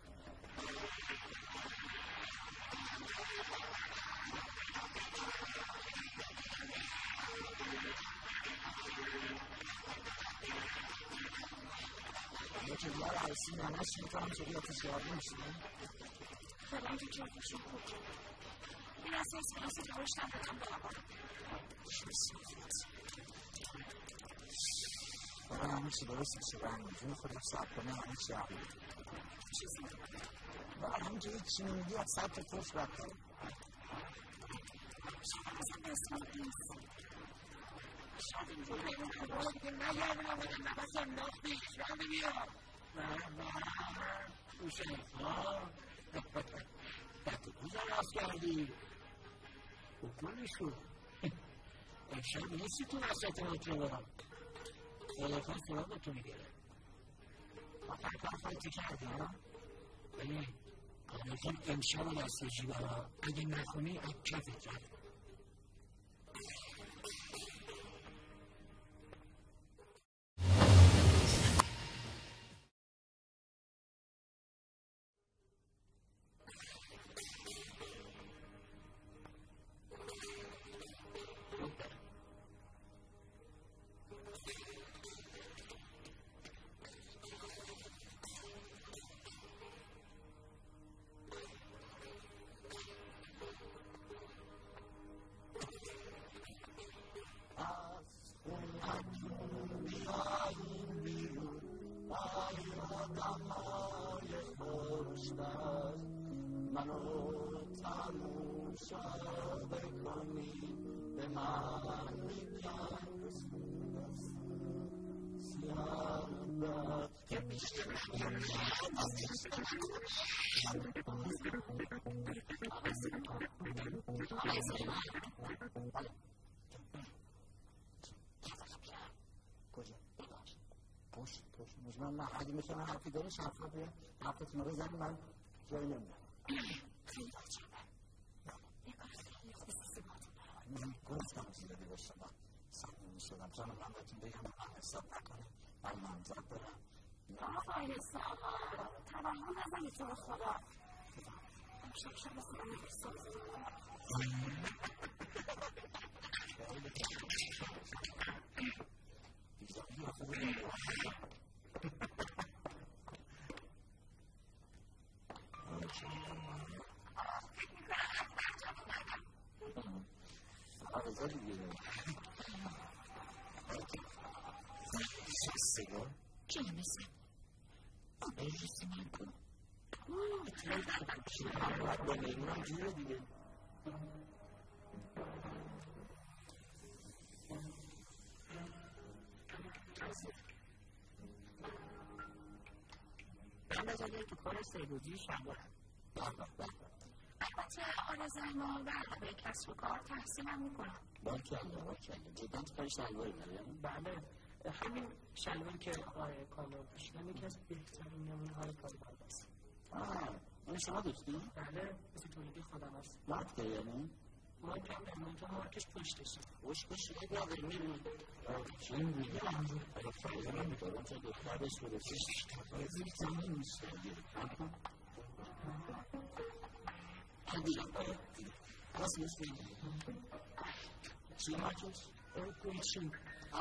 یکی دیگر عرصی نماز میکنم که بیا تو شیاری میشونم فلان که جاکشون خود این اساس فرانسی که روشتن بکنم برابر برای همه چی درست میشه برای جون خودم سب کنه همه چی عقلی چیزی برای همه که چی نمیدی از سب تو توش بکن شاید ازم اسمت نیست شاید اینجور میمون کنم دیگه نگردم آمدم نفس انداختی شاید بیا حسین بطه راست کردی حکمانشو امشب نیستی تو وسط مترو برم خیلیفان سراغتو میگیره آخر کار خواهی کردی ها؟ بله خیلیفان امشب دستشی برا اگه نخونی از کفت کرد منو تموشا بکنی به من میگن سیارم که بیشتر کجا؟ پشت مجموعا من اگه میتونم حرفی داره شفا بیا حرفتون رو بزنیم من جایی نمیدم خیلی بچه یه کار خیلی خصوصی باتون دارم من گفتم زیادی به شما سمیم شدم جانم من بهتون بگم من حساب نکنیم من منظر دارم آقای حساب توهم نزنی تو به خدا امشب شب سرمی حساب چه نمیسن؟ بریسی من کن با نیمونم جوره دیگه من بزنید تو کار سیروزی شنبارم البته آرزای ما به علاوه کسب و کار تحصیلم میکنم باریکلا جدا تو کار شلواری داریم بله همین شلواری که آقای کامران پوشیدن یکی از بهترین نمونه‌های کاربرد است این شما داشتی؟ بله مثل تولیدی خودم هست مارک داری یعنی؟ مارک هم داریم که مارکش پشتشه پشتشه یه نداری میبینی چه این رویه همجور فرزه من میدارم تا دختر بهش بوده زیر زمین میشه دیدم راست میشه چی مارکش؟ کوچین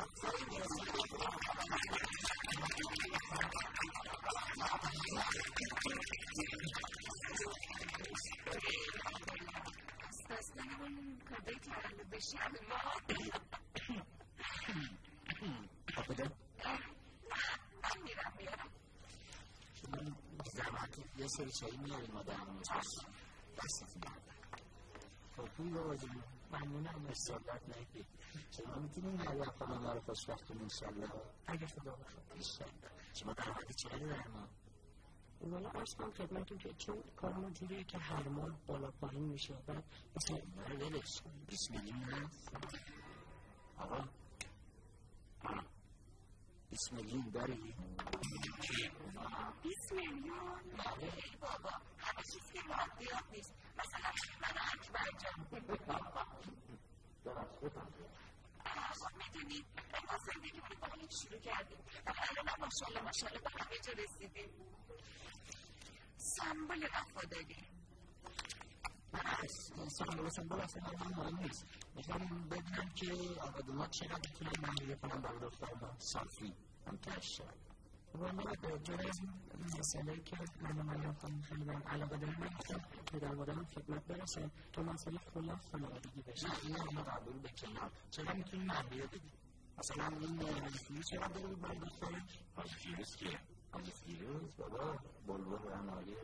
اصلا اون کادای تولد بشم ما کده؟ من میرم بیارم من زمانتی یه سری چایی میاریم ما درمون دستت بردم خوبی بابا جون ممنونم استعداد نگید شما میتونیم هر خودم رو خوشبختون انشالله اگه خدا بخواد انشالله شما درآمد چقدر در ما والا عرض کنم خدمتتون که چون کارمون جوریه که هر ماه بالا پایین میشه بعد مثلا رو ولش 20 میلیون هست آقا 20 میلیون داری 20 میلیون ای بابا همه چیز که مادیات نیست مثلا من اکبر جان خب میدونید ما زندگیمون با این شروع کردیم و الان ماشاءالله به همه جا رسیدیم سنبال وفاداری سنبال وفاداری هم مهم نیست میخوام ببینم که آقادوما چقدر میتونم مهریه کنم برای دختر ما صافی همترش شد والا جدا از این مسئله که من خانم خیلی برم علاقه دارم من میخوام پدر مادرم خدمت برسه تا مسئله کلا خانوادگی بشه نه این همه قبول به کنار چقدر میتونی مهریه بدی مثلا این فیروز چقدر داری برای دخترش حاجی فیروز کیه حاجی فیروز بابا بلبل رمالی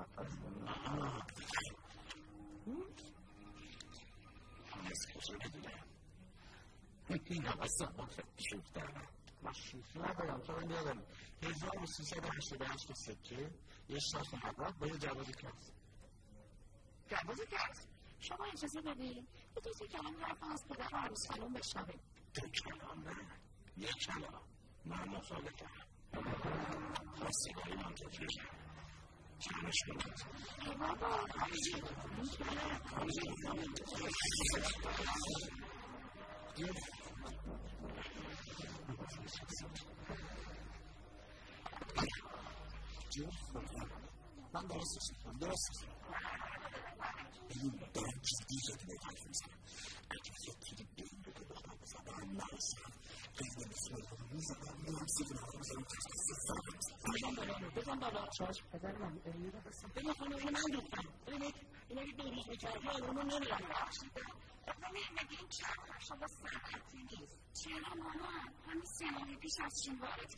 از کجا بدونم این همه سامان شوف دارم من شوفی ندارم تو من بیادم 1388 سکه یه شاخ حباب با یه جواز کلاس جواز کلاس شما اجازه بدید یه دوست کلام حرف از پدر و عروس خانم بشنویم دو کلام نه یک کلام من مخالفم خواستگاری منطقی چنش کنید ای بابا حاجی من درستش این دارم چیز دیگه که باید حرف میزنم اگه یه تیری به این رو که بخواه بزنم نرسم قیده بسم الله میزنم میرم سیگن ها میزنم بزن بالا چاش پدر من ایره بسن بگه خانه اینو من دوستم ببینید اینا که دو روز بچردی آدمو نمیرم مگه این چرا شما سرعتی نیست چرا مامان همین 3 ماه پیش از چین وارد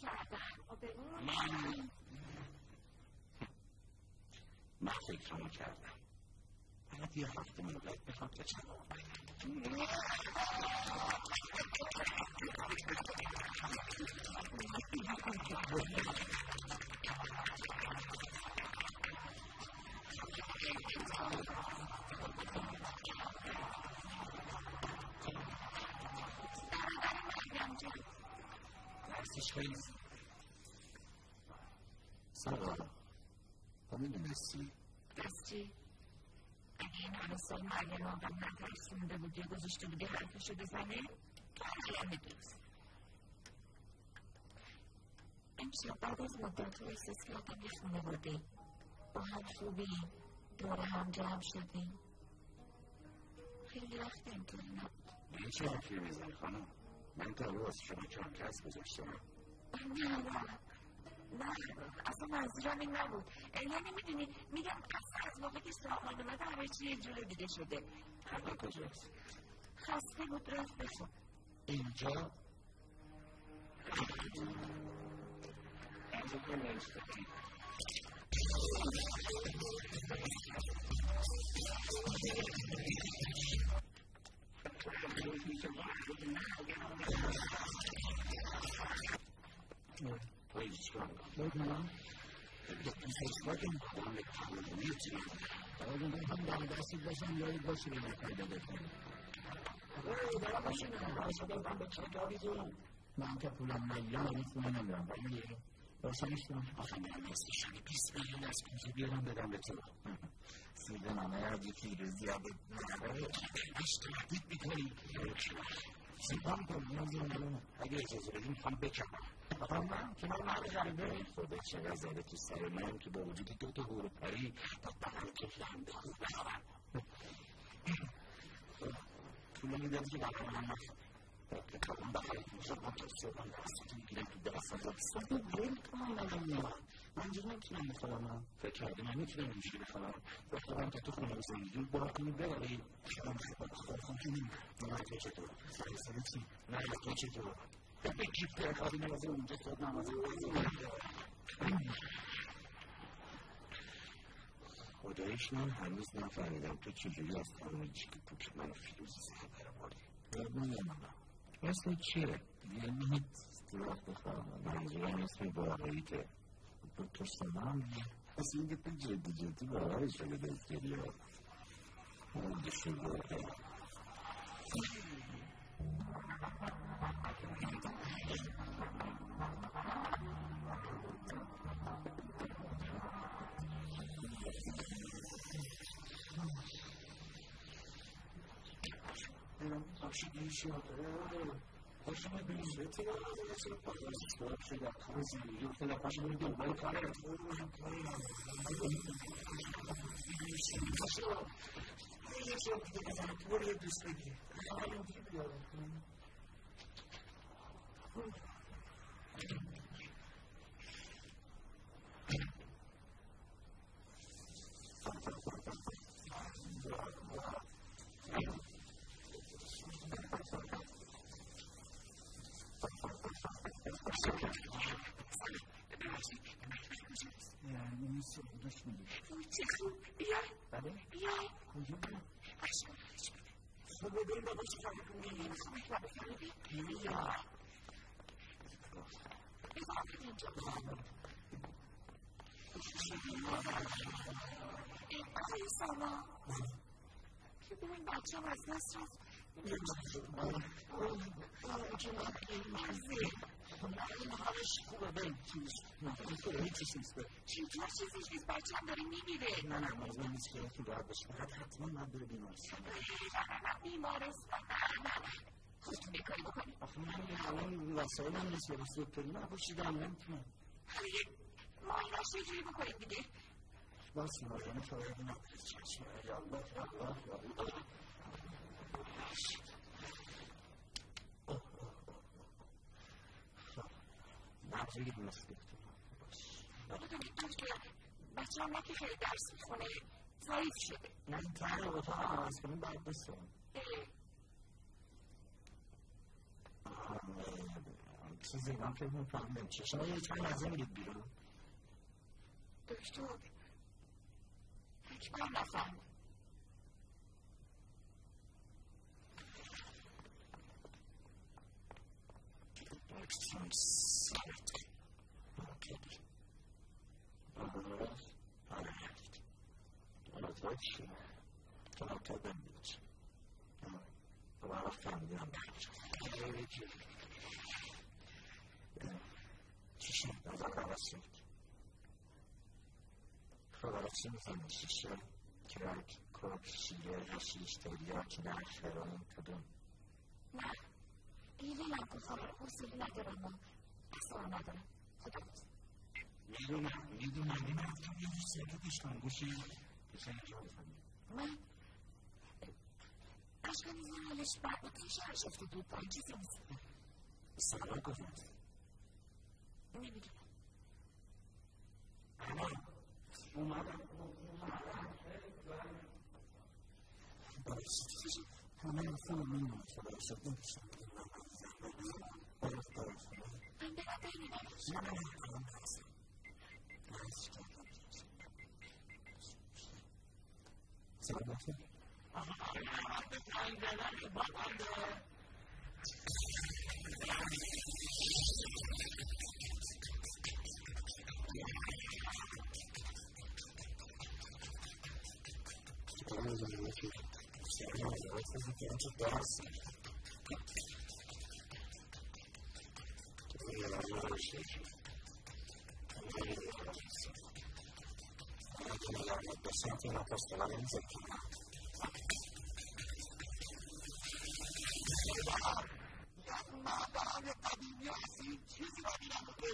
کردن من فکرمو کردم بعد یه هفته مولد میخوام تا چند درسش خیلی سارا با میدونستی؟ دستی؟ اگه این همه سال مریم آقا نترسونده بود یا گذاشته بوده حرفشو بزنه تو هم میدونست. امشب بعد از مدت رو احساس کردم یه خانواده با هم خوبیم، دور هم جمع شدیم. خیلی وقت اینطوری نبود. این چه حرفی میزنی خانم؟ من تا رو واسه شما کم کس گذاشتم. نه اصلا منظورم این نبود. یعنی میدونی میگم اصلا از موقع که سراغان اومده همه چی یه جور دیگه شده. همه کجاست؟ خسته بود رفت بخون. اینجا؟ اینجا که نشته پاییز چیکار میکنم؟ دوستش نکنم کنم بکنم میتونم هم در دستی باشم یا باشه به نکر داده کنم دارم باشه نکنم به چه داری دارم من که پولم نیام این خونه نمیرم ولی باشمشتم آخه من نستشانی 20 میلیون از کنجا بیارم بدم به تو سیده نامه از یکی روزی ها به نمه اش تردید میکنی سیبان کن نزیم اگه اجازه بدیم میخوام بکنم آقا من که من غریبه خودت چقدر زده تو سر من که با وجود دوتا هوروپایی تا بقل کفلم به خوب بخورم پوله میدادی که بقل من نخورم بقلم بقل میشه با تو سرم دستی میگیرم تو دستم ساده بول کنم من جور نمیتونم بخورم فکر کرده من میتونم اینجوری بخورم بخورم که تو خونه زندگی باید کنی ببری خورم که نیم نه تو چطور سریع چی نه تو چطور به کیف پرخوابی نمازه اونجا صد نمازه خدایش من هنوز نفهمیدم تو چجوری از خانم جیکی پوک من فیروزی سهبر باری نمیدونم اسم چیه؟ یعنی استراف بخواهم منظورم اسم واقعیته دکتر سامان پس این که جدی باوری شده دستگیری ها موندشون برده باشه دیشی ها باشه ما بیشه تیره آزاده چرا پاکرش سراب شده در کار زندگی افتاده باشه ما دنبال کاره یه چرا دیگه بزنه تو برو یه دوست بگیر همه دیگه بیارم کنیم یعنی سعودش میگه چه خوب بیای بیای کجا بیای خب ببین بابا چه خواهی کنی نمیخواه بابا فهمیدی بیا بذارم اینجا آقای ساما که ببین بچه هم از دست رفت این حالش خوبه بریم هیچیش نیست چیزی چیزیش نیست بچه هم داره میمیره نه موضوع نیست که یکی باید بشه فقط حتما من بره بیمارستان بیمارستان نه خودتون یه کاری بکنی آخه من یه الان وسایل هم نیست لباس دکتری نپوشیدم نمیتونم مایلاش یه جوری بکنید دیگه باز مازنه فایده نکنید چشم یا الله یا الله یا الله نبزوی درست گفتم بدونید دکتر بچه هم که خیلی درس میخونه ضعیف شده نه این تر اتاق عوض کنیم باید بسیم چیزی من فکر میفهمم چه شما یه چند لحظه میرید بیرون دکتر اکبر نفهم چون سرت ممکنی آره هردید آره چیه تو هم تو بمید و برای فهمیدم برای چیشه نظر رسید خبرچی میزنی شیشه کرک کوک شیره هشیش تریاک نرخ هروئین کدوم نه دیگه نکن خبر حوصله ندارم و اصلا ندارم خدا میدونم این هفته یه روز ساکتش کن گوشی بسه اینجا بزنی من اشکانی زنالش بعد تشهر شفته بود با این چیزی نیست سرا گفت نمیدونم اومدم همه فهمی نمیتونه شد نمیشم برف من برم ببینم سلامتی؟ مردان قدیمی هستی چیزی را می‌نموده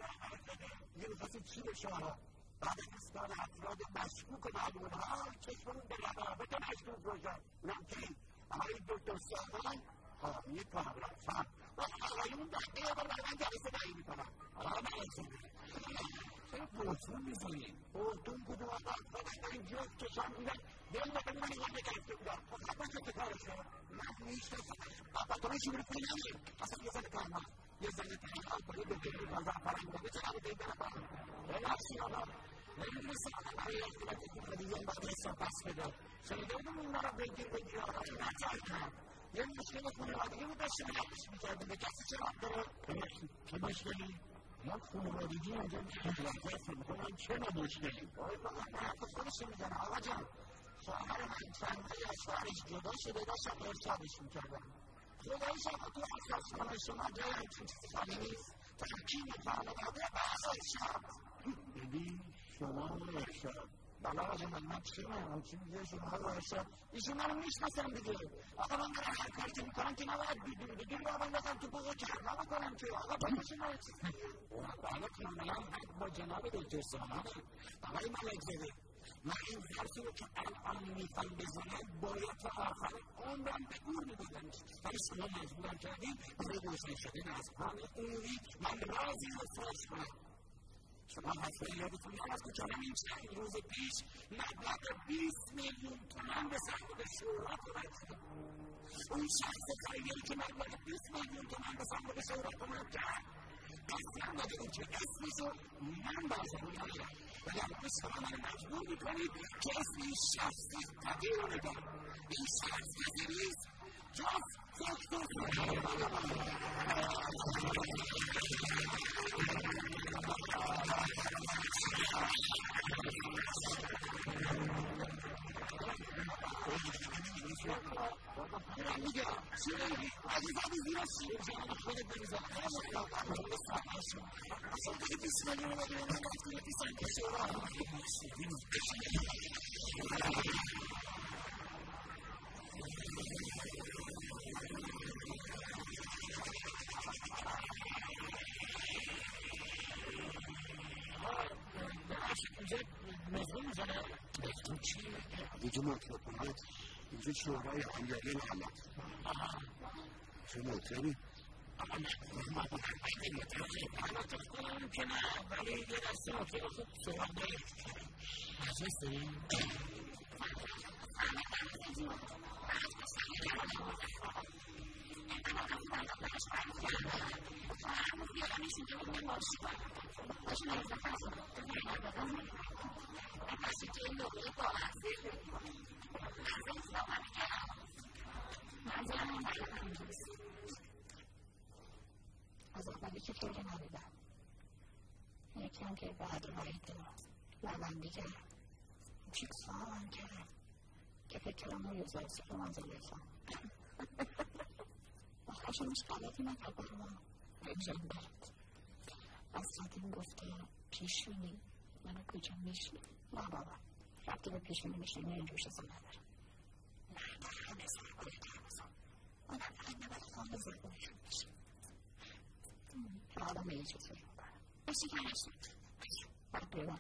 یه روزی چی به شما بعد از اسکان افراد مشکوک و معلوم‌ها چشمون به روابط مشکوک روشن نمکی آقای دکتر سامان حامی کامرانفر و آقایون دقیقه بر من جلسه دهی میکنم آقا ملکه چرا بورتون میزنیم؟ بورتون کدوم آقا افرادن در این جفت کشان بودن دل بکنی من ایوان نگرفته بودم خب چه کارشه؟ من میشناسمش آپارتمان شروع کنی نمیم اصلا یه زن کارمان یه زن تنها کنی به دلی بازار فرنگونه چه نبوده این برم ببخشی آقا نمیدونستم آقا برای اختلاف دیگه باید حساب پس بده شنیده بودم این را بگیر آقا این نتایدم یه مشکل خانوادگی بود داشته حلش میکردیم به کسی چه راه داره؟ چه مشکلی؟ من خانوادگی اونجا مشکل میکنم چه مشکلی؟ بابا من حرف خودش میزنه آقا جان شوهر من چندهایی از شوهرش جدا شده داشتم ارشادش میکردم خدایش آقا تو اساسخانه شما جای همچین چیزی خالی نیست تحکیم خانواده بحث ارشاد ببین شما رو ارشاد بلا آقا من چه چی میگه شما رو ارشاد ایشون منو میشناسم دیگه آقا من برای هر کاری که میکنم که نباید بدون را بندازم تو بوق کرما بکنم که آقا باشین رو چیزی بله کاملا حق با جناب دکتر سامانه آقای ملک‌زاده من این حرفی رو که الان میخوام بزنم باید تا آخر عمرم به گور میبودم ولی شما مجبورم کردیم برای روشن شدن از حال عمومی من رازی رو فاش کنم شما حتما یادتون نرفته که همین چند روز پیش مبلغ 20 میلیون تومان به صندوق شورا کمک شد اون شخص کارگری که مبلغ 20 میلیون تومان به صندوق شورا کمک کرد اصلا نداریم که اسمشو من بازم نمیدم ولی الان شما من مجبور میکنید که اسم این شخصی تغییر رو بدم این شخص کسی نیست جز دکتر میگم چی نمیگی؟ اگه زدی زیرا چی؟ جانا خودت نمیزن اصلا دیگه 20 میلیون رو بگیره من رفتی رفتی سنگ شورا اینجا مزدون میزنه مزدون چی؟ اینجا مطلقونه اینجا شورای هنگری محمد چه مطلقی؟ البته خودم که نه ولی یه دسته مطلق خوب صحبت داریم مجلس داریم؟ از یکی خیلی ندیدم، یکی هم که بعد باید لبندی کردم، چی کارم کردم که فکر کردم رو یوزارسی رو منزل بسام. آخرش همش غلطی نکرد برای ما بجن برد. از خاتم گفته پیشونی منو کجا میشنی؟ نه بابا ربطی به پیشونی میشنی اینجور شزا ندارم. نه در همه سرگاهی ترمزم آدم فقط نباید خواهد زرگاهشون میشه. آدم به یه چیز فکر میکنم باشی که هشتم باید بیرم.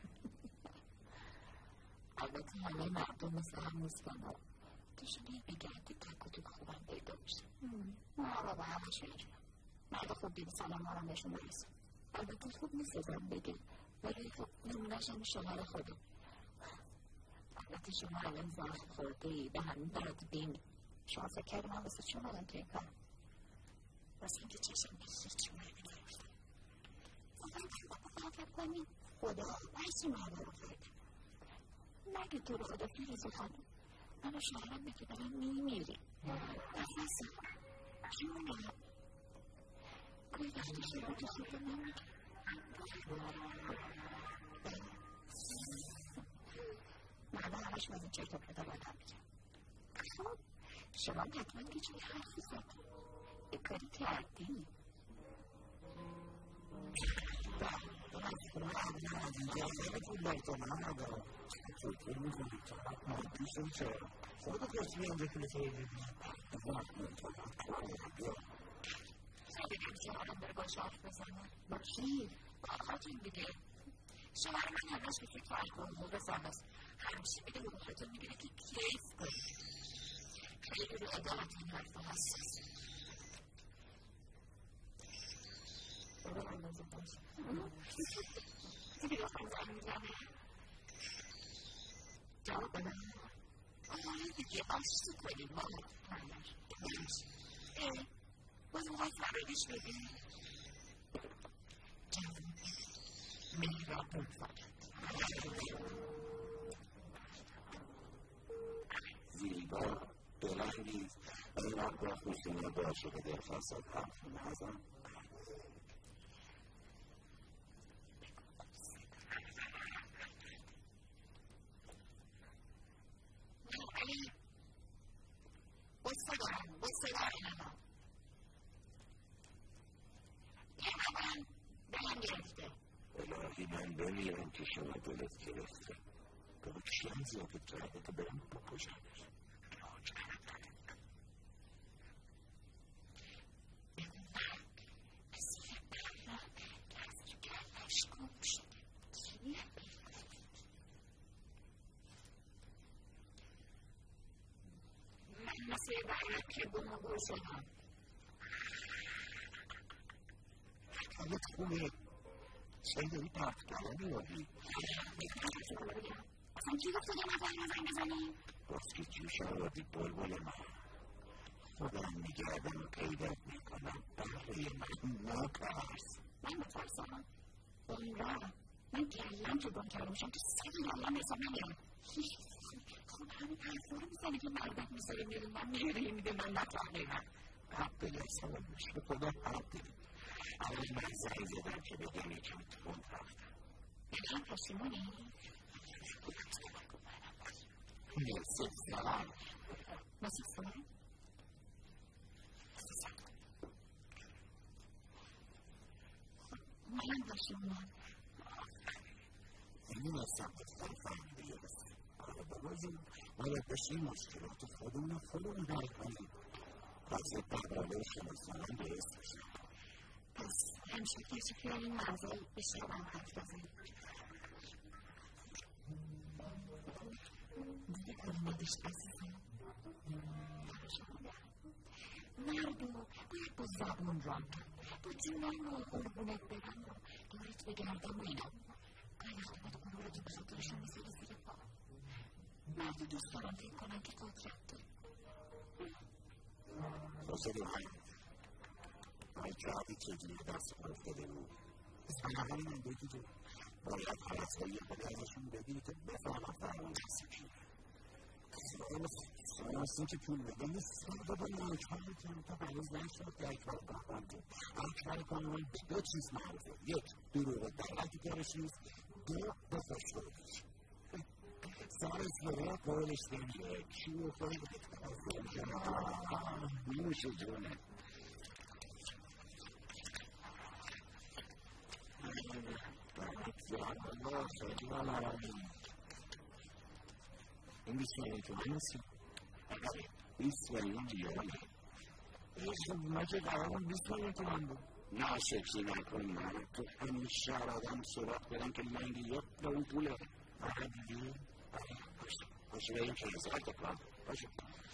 البته همه مردم مثل هم نیستن و توشونه بگردی تک و توک خوبم پیدا میشه. نه بابا همش اینجور مرد خوب دیدی سلام مارم بهشون برسیم. البته خوب نیستم بگه ولی خب نمونش هم شوهر خودم. البته شما الان زخم خورده ای به همین بدبین. شما فکر کردی من واسه چون آدم توی کار واسه اینکه چشم به هیچ مردی نرفتم. فکر کنی خدا بایستی مرد رو فرده مگه تو رو خدا فیروزه خانم منو شوهرم بگه دارم میمیری نفسی جونم گوی وقتی شما تو خودم نمیگه مردم همش از این چرت و پرتا باید هم بگم. خب شما حتما که چون حرفی زدی یه کاری کردی از اینجا خیلی پول دارتم هم ندارم فکر میکنی که حتما پیشون چرا خودت رسی اینجا که بسایی دیدی بگم شوهرم بره باش حرف بزنم با کی؟ با خاتون دیگه شوهر من همش به فکر الکل بزن است همیشه میده به خاتون میگه که کیف کنی خیلی رو عدالت این حرف حساس برو اندازه باش دیگه بخوام زن میزنه جواب بدم آره دیگه آشتی کنیم ما باز مقاس فرادش ببین جواب مهربون فقط زیبا دلنگیز این وقت با خوشونه باشه که درخواستات حرف نزن من بمیرم که شما دلت گرفته بابا کی هم زیادت کرده که برم بکشمش مثل برا دست رو کلش گم شده کیه من مثل برا که گم و گو شدم حالت خوبه چه داری پرت کلمی رایی اصلا کی گفته که نفر نزن بزنی؟ گفت که جوش آوردی بلبل من خودم میگردم و پیدات میکنم برای من نترس من بترسم این را من گلم که گم کرده میشم تو سری گلم حساب نمیرم خب همین حرف رو میزنی که مردم میذاره میره من میره میده من نترمیرم حق دلی اصلا میشه خدا حق دلی الان من زنگ زدم که بگم یکم تون رفتم یعنی هم پشیمونی؟ نصف سال نصف سال؟ منم پشیمونم نمیستم بسیار فهمیده یرسی آره بابازیم باید بشی مشکلات خودمون حل کنیم پس بقاله شناسانم درست بشه پس همیشه کسی که این منزل بیشتر من حرف بزنیم دیگه کاری نداشت عزیزم مردو باید با زبون ران کن با جونم و قربونت برم و دورت بگردم و اینا گاهی وقتی باید قرورتو به خاطرشون میذاری زیر پا مردو دوست دارم فکر کنم که قدرت داری حسد های آی جایی که دیگه دست افتاده بود اسم همین هم بگید و باید حالت هایی خود ازشون بگید که بفهمم فرمان دستی کنه راستی که پول بده نیست بابا ناکارتون تا هنوز نشد یک بار بابان بود اکبر کامران به دو چیز معروفه یک دروغ دولتی کارش نیست دو به خوشگویش سال سره قولش نمیره کیو خیلی نوش جونه الله خیلی مالارمی این 20 میلیون تومن نیستی؟ اگر 20 میلیون ریاله ما که قرارم 20 میلیون تومن بود نه شکلی نکن من تو همین شهر آدم سراغ بدم که من یک به اون پوله آره دیدی؟ باشه به این 40,000 تکرار باشه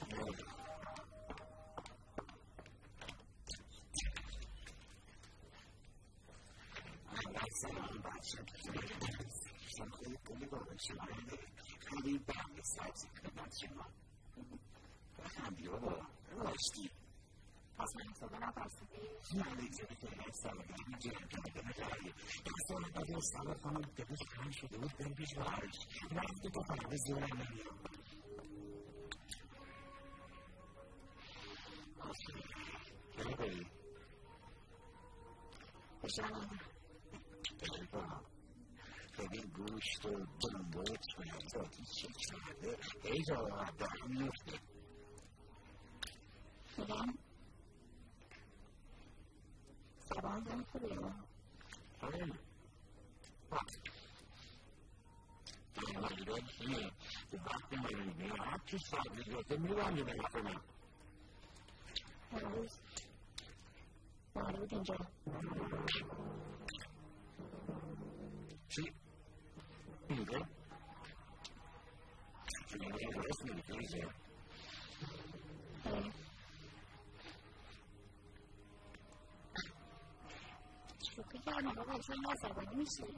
سلام بچه شما خیلی پولی بابا شما خیلی برمی سبزی خدمت شما بخندی بابا راشتی پس من صدا نپرسیدی؟ نه لیزه که من ساله بگیم جرم کنه نجایی در سال بعد ساله خانم دبوش خواهی شده بود برم پیش بارش رفتی تو خانم به زورم نمیم خیلی بایی بشنم خیلی گوشت و جنبوت و ذاتی چه کرده ای را دارم میفته میگم سبان دارم خوبیه خیلی ولیدن اینه که وقتی مریضی هر چی سبزیجاته میبندی به نفع من هنوز بود اینجا چی؟ اینجا؟ چون اینجا درست میگه اینجا شوخی کردم بابا اصلا نزبانی میشه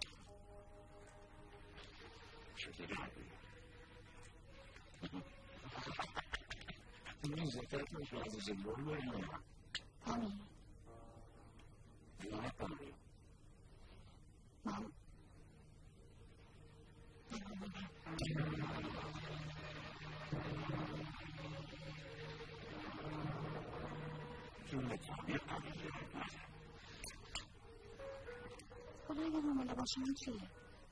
شوخی کردی این زکرت میشه از زنبور بریم همین نه پامی من جون پامی پامی خدا اگه مامالا باشم چیه؟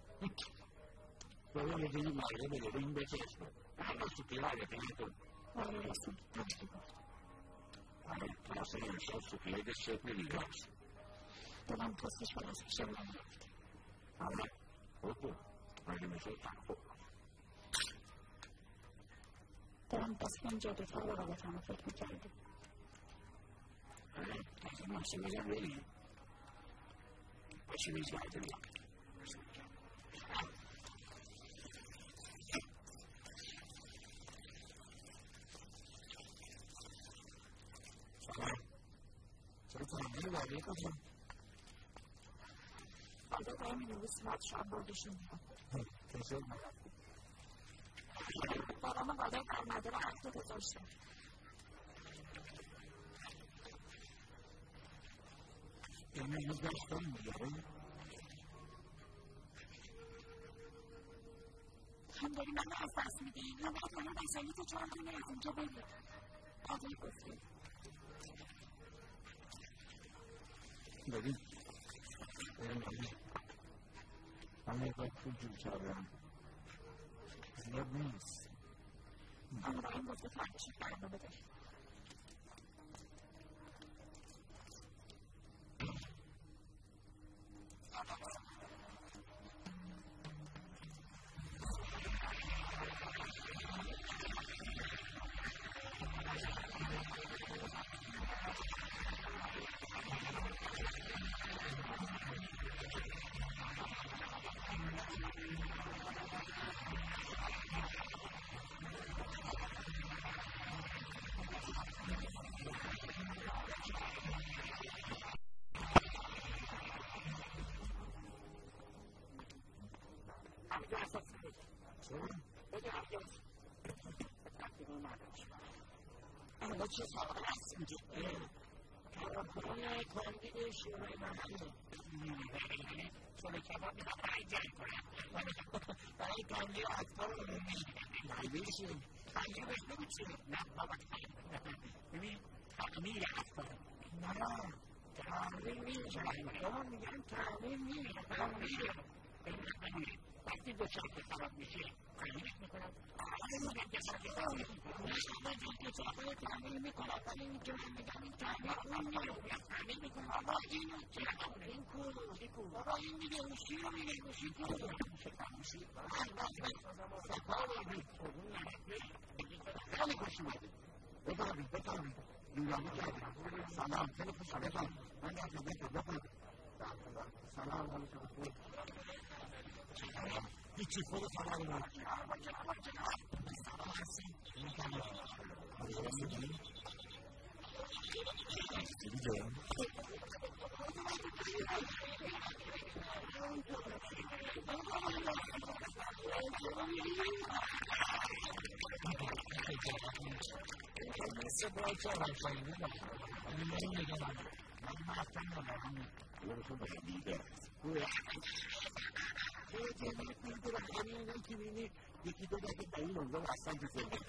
بابا یه جونی مرده بده این بکش بود همه سوپی های پیتون آره رسیم همچی گفت آره پاسه امشب سوپی های دست شد نمیگاش دلم پستش برست پیش من رفت آره خوب ولی میشه تنفو دلم پس من جادوتر با رابطم رو فکر میکردیم آره از این محصه بزن بریم باشه بیز برده بیم چرا تنبیه بردی کجا؟ آده دارم این روز بعد شب بردشون میکنم کسی رو نرفت بابام قادر برمده رو عقد گذاشتم یعنی امروز داشتم میگره؟ هم داری من از دست میدی یا باید من وسایلت 4 دونه از اینجا بگیر قادر گفتی ببین من یک بار پول جور کردم زیاد نیست اما با این گفته که همشی برنامه داری اما چه سوال هست اینجا؟ کارکنان کاندید شورای محلی شده کباب میخواد برای جنگ کنم برای کاندید اطفال عمومی نایبیشیم خنجر بهش بگو چی؟ نه بابا ببین تعمیر افکار نه تعمیر نیست بابا میگم تعمیر نیست تعمیر وقتی دو چرخه خراب میشه تعمیرش میکنم میگم دو چرخه خراب میشه دو چرخه تعمیر میکنم ولی این که من میگم این تعمیر اون نیست تعمیر میکنم بابا این چرخه این کو بابا این میگه اوشی رو میگه اوشی کو اوشی سفاره بید اون خیلی خوش اومده بفرمید یورانی کردیم سلام خیلی خوش بفرمید من بفرمید سلام حالشون خوب هیچی خود خبری ندارم سلام هستی این کمی مثل باید چرا شایدی من نمیگم من مفتن ندارم یورشون باید دیده جنت میدونم همین اینایی که میبینی یکی دو دقیقه به این منظر هستن که زندگی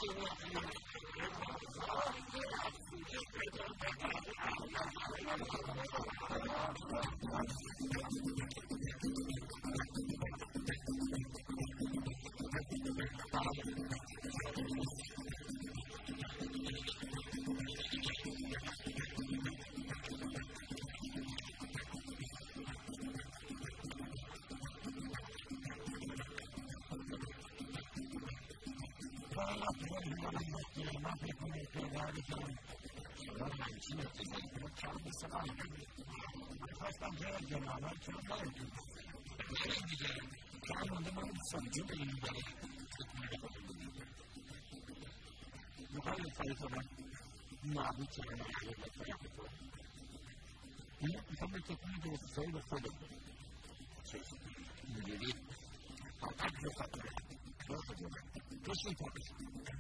ما فکر کنید که داریشون چیه چند سال میخواستم که جنابان چون دارید خیلی دیگه چند مونده من سمجو به این داره میخوایی سایت من نابود چه من میخوام به تکنی دوستایی به خودم میگیری فقط بخاطره کشی تاکش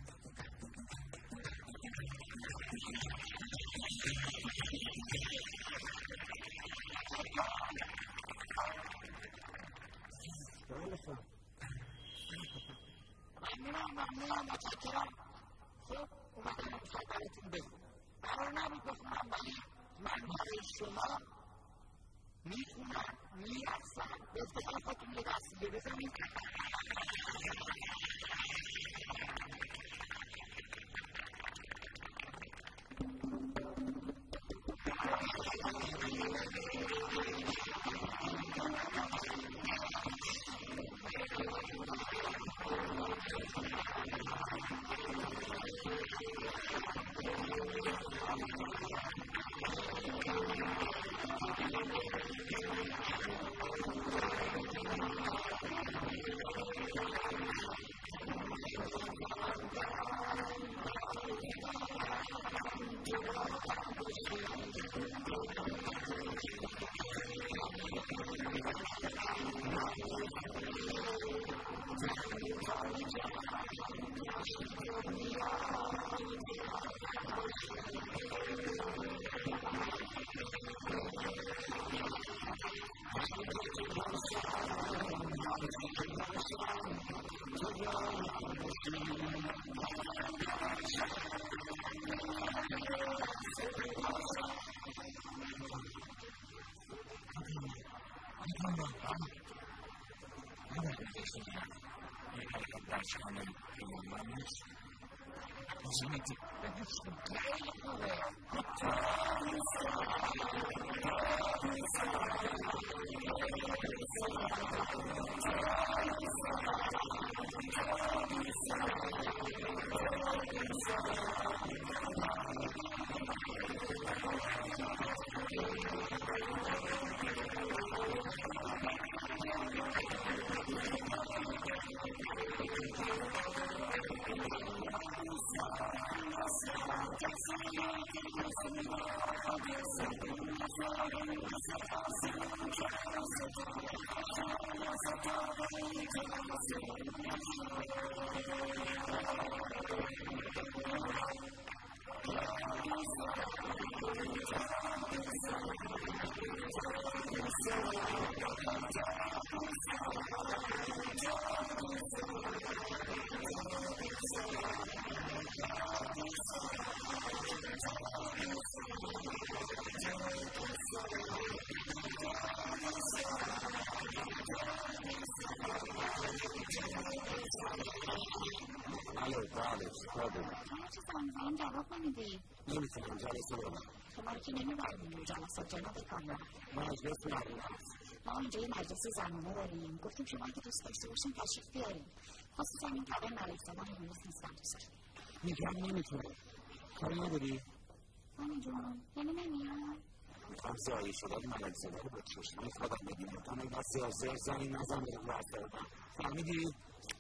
ممنونم متشکرم خب اومدم خبرتون بگم قرار نبود بخونم ولی من برای شما میخونم میرقصم به افتخار خودتون یه دستیه بزنید Thank you. جواب نمیدی؟ نمیتونم جلسه رو برم. شما رو که نمیبریم جلسات جناب کامران. مجلس معلوم هست. ما اینجا یه مجلس زنانه داریم. گفتیم شما اگه دوست داشته باشین تشریف بیاریم. خصوصا این طبع ملک زدن امروز نیستم دوست. میگم نمیتونم. کاری نداری؟ همین جون یعنی نمیاد؟ میخوام زایی شدن ملک زدن رو با چشمی خودم ببینم. تا نگاه زر زنی نزن بره رو حرف دارم. فهمیدی؟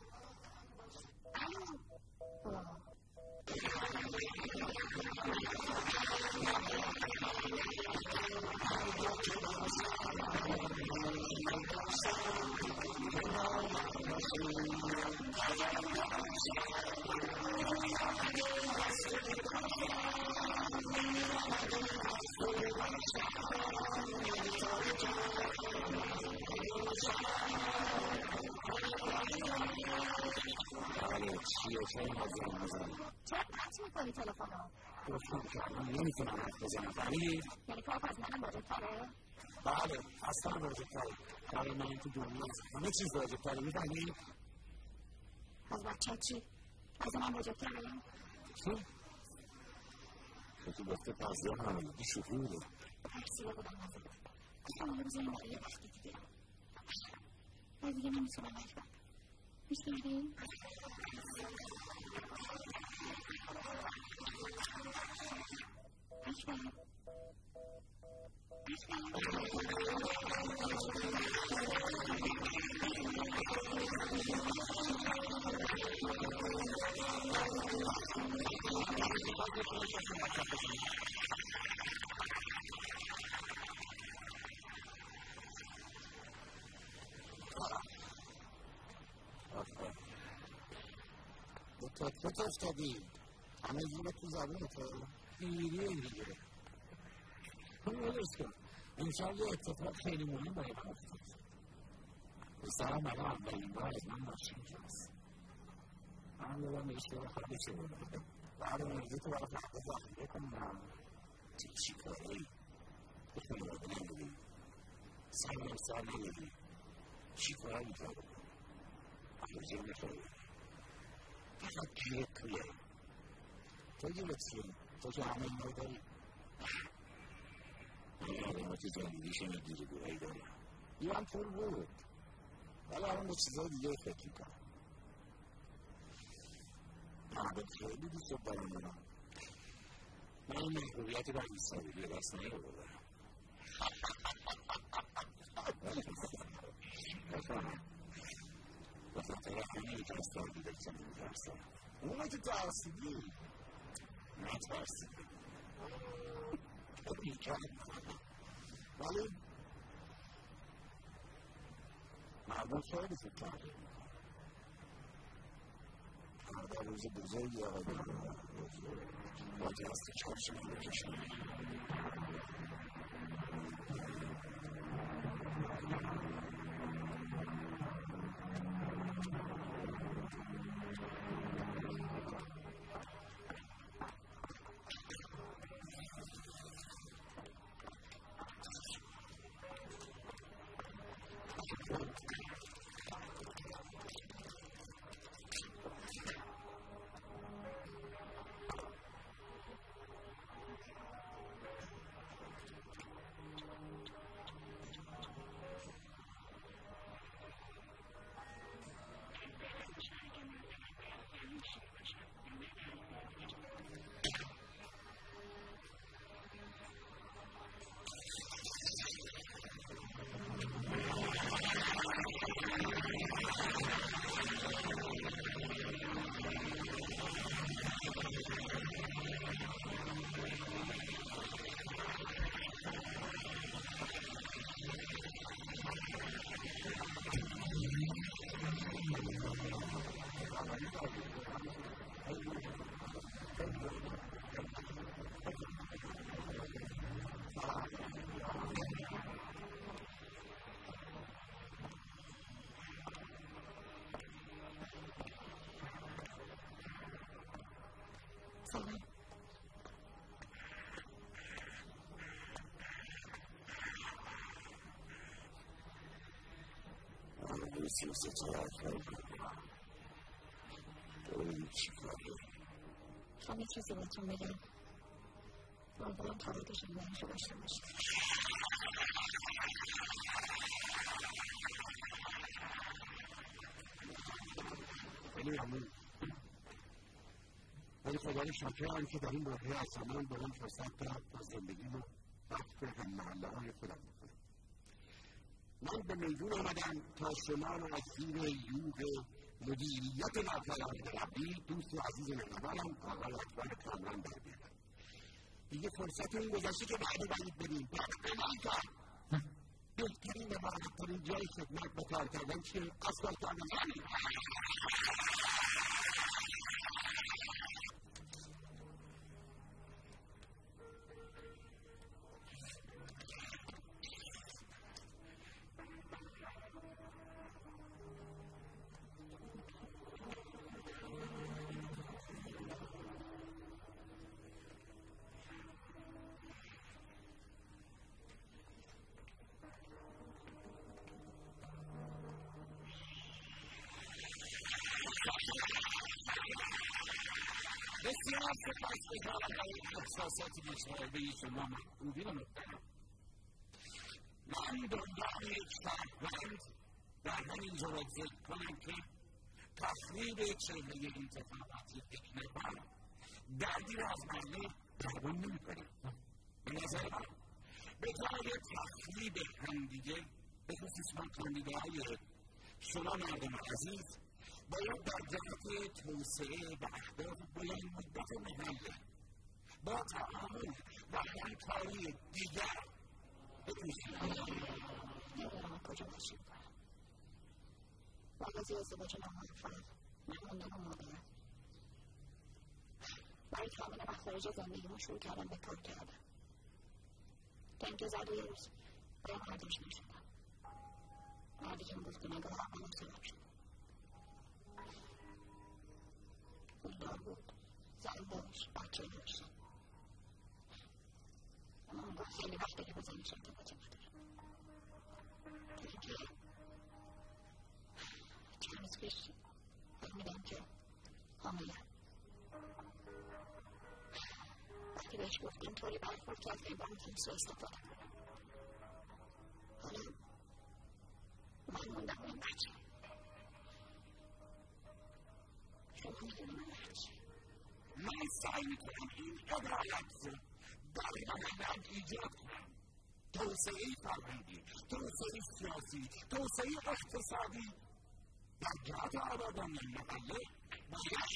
چیه چه این حضور میزنی؟ چرا قطع میکنی تلفن رو؟ گفتم که نمیتونم حرف بزنم فهمیدی؟ یعنی کار از منم واجبتره؟ بله اصلا واجبتره. کار من تو دنیاست همه چیز واجبتره میفهمی؟ از بچه چی؟ از من واجبتره؟ چی؟ تو گفته پذیر همونگی شهوره. تکسیره بودم نزده گفتم اونو بزنیم برای یه وقتی دیگه و دیگه نمیتونم نجبم میشنیدی؟ اکبر تو افتادی همه زیره تو زبونته دیگه دیگه ولش کن امشب یه اتفاق خیلی مهم باید افتاد بسرم الان اولین بار از من ماشین جاست من دارم بهش رو خواهد چه بودم بعد مرزی تو برای فرده ذخیره کنم چی کاری تو خیلی نمیدی سرم سر نمیدی چی کاری میکنم آرزی میکنم فقط گیره تویه تو گیره چیه تو که همه این رو داری من آدم تو زندگیش اینه گیره گوهی دارم یه هم پول بود ولی الان به چیزای دیگه فکر میکنم من خیلی دوست دارم من این محبوبیتی بر ایستادگی دست نیاوردم بفهم به خاطر همین که از تربیتم میترسم اونو که ترسیدی نترسیدی ولی مردم خیلی فکر کرده فردا روز بزرگی آقا دارم واجه هست که چارش من بکشم سلام سی و سه چهار تو این چی کاری میخوام یه چیزی بهتون بگم. امیدوارم طاقت شنیدنشو داشته باشید. خیلی ممنون. ولی خدای شاکرم که در این بحران از زمان به من فرصت داد تا زندگیمو وقت به هم محله‌های خودم بکنم. من به میدون آمدم تا شما را از زیر یوغ مدیریت ناپایان قبلی دوست عزیز مهربانم آقای اکبر کامران در بیارم. دیگه فرصت این گذشته که بعد باید بریم. بعد کار بهترین و راحت‌ترین جای خدمت به کار کردن چیه؟ آسفالت کردن. بسیار سپاسگزارم برای احساسات بیشتری شما محبوبین محترم. من دنبال یک شهروند در همین جا ذکر کنم که تخریب چهره انتخاباتی یک نفر دردی را از مرده درمان نمی‌کنه. به نظر من به جای تخریب همدیگه به خصوص من کاندیداهای شما مردم عزیز باید در جهت توسعه و اهداف بلند مدت محله با تعامل و همکاری دیگر بکوشید. نمیدونم کجا باشید کنم. واقعی ازدواج ناموفق نموندن و مادرم. برای کامل مخارج زندگیمو شروع کردم به کار کردم. تا اینکه زد و یه روز باید مردش نشدم. مردی که بود که نگاه اولم سبب شد. پولدار بود، زن داشت، بچه داشت. اما اون گفت خیلی وقته که بزنیش ارتباطی ندارم. تا اینکه چند روز پیش فهمیدم که حامله‌ام. وقتی بهش گفتیم طوری برخورد کرد که انگار میتونم سوء استفاده کنم. حالا من موندم این بچه. شما میدونی من هرچی. من سعی میکنم این عدالت رو در محلم ایجاد کنم. توسعه فرهنگی، توسعه سیاسی، توسعه اقتصادی در جهت آبادان محله باید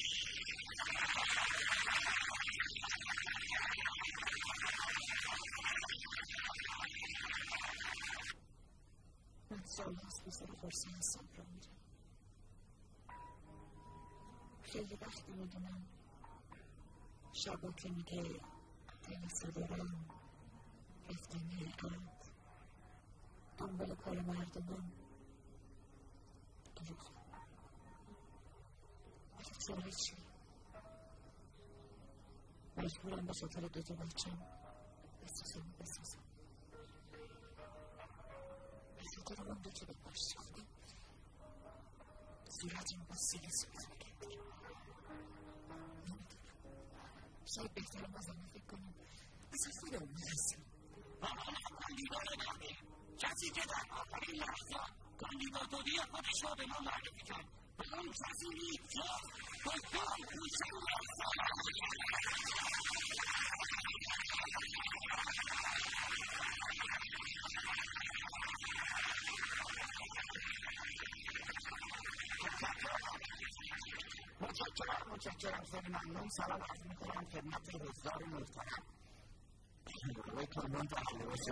من سال هست بسر فرصه هستم رو میرم. خیلی وقتی میدونم شبا که میگه تنیسا دارم رفتنی عد دنبال کار مردمم دروغ. ولی چاره چی؟ مجبورم به خاطر دوتا بچم بسازم. به خاطر اون دوتا به باش ساختم صورتم با سیل سوزم کرد. شاید بهتره بازم فکر کنم اصلا خودم میرسیم. کاندیدای بعدی کسی که در آخرین لحظه کاندیداتوری خودش را به ما معرفی کرد و اون کسی نیست که دکتر هوشنگ متشکرم خیلی ممنون. سلام عرض میکنم خدمت حضار محترم آقای کامران تعالی باشه.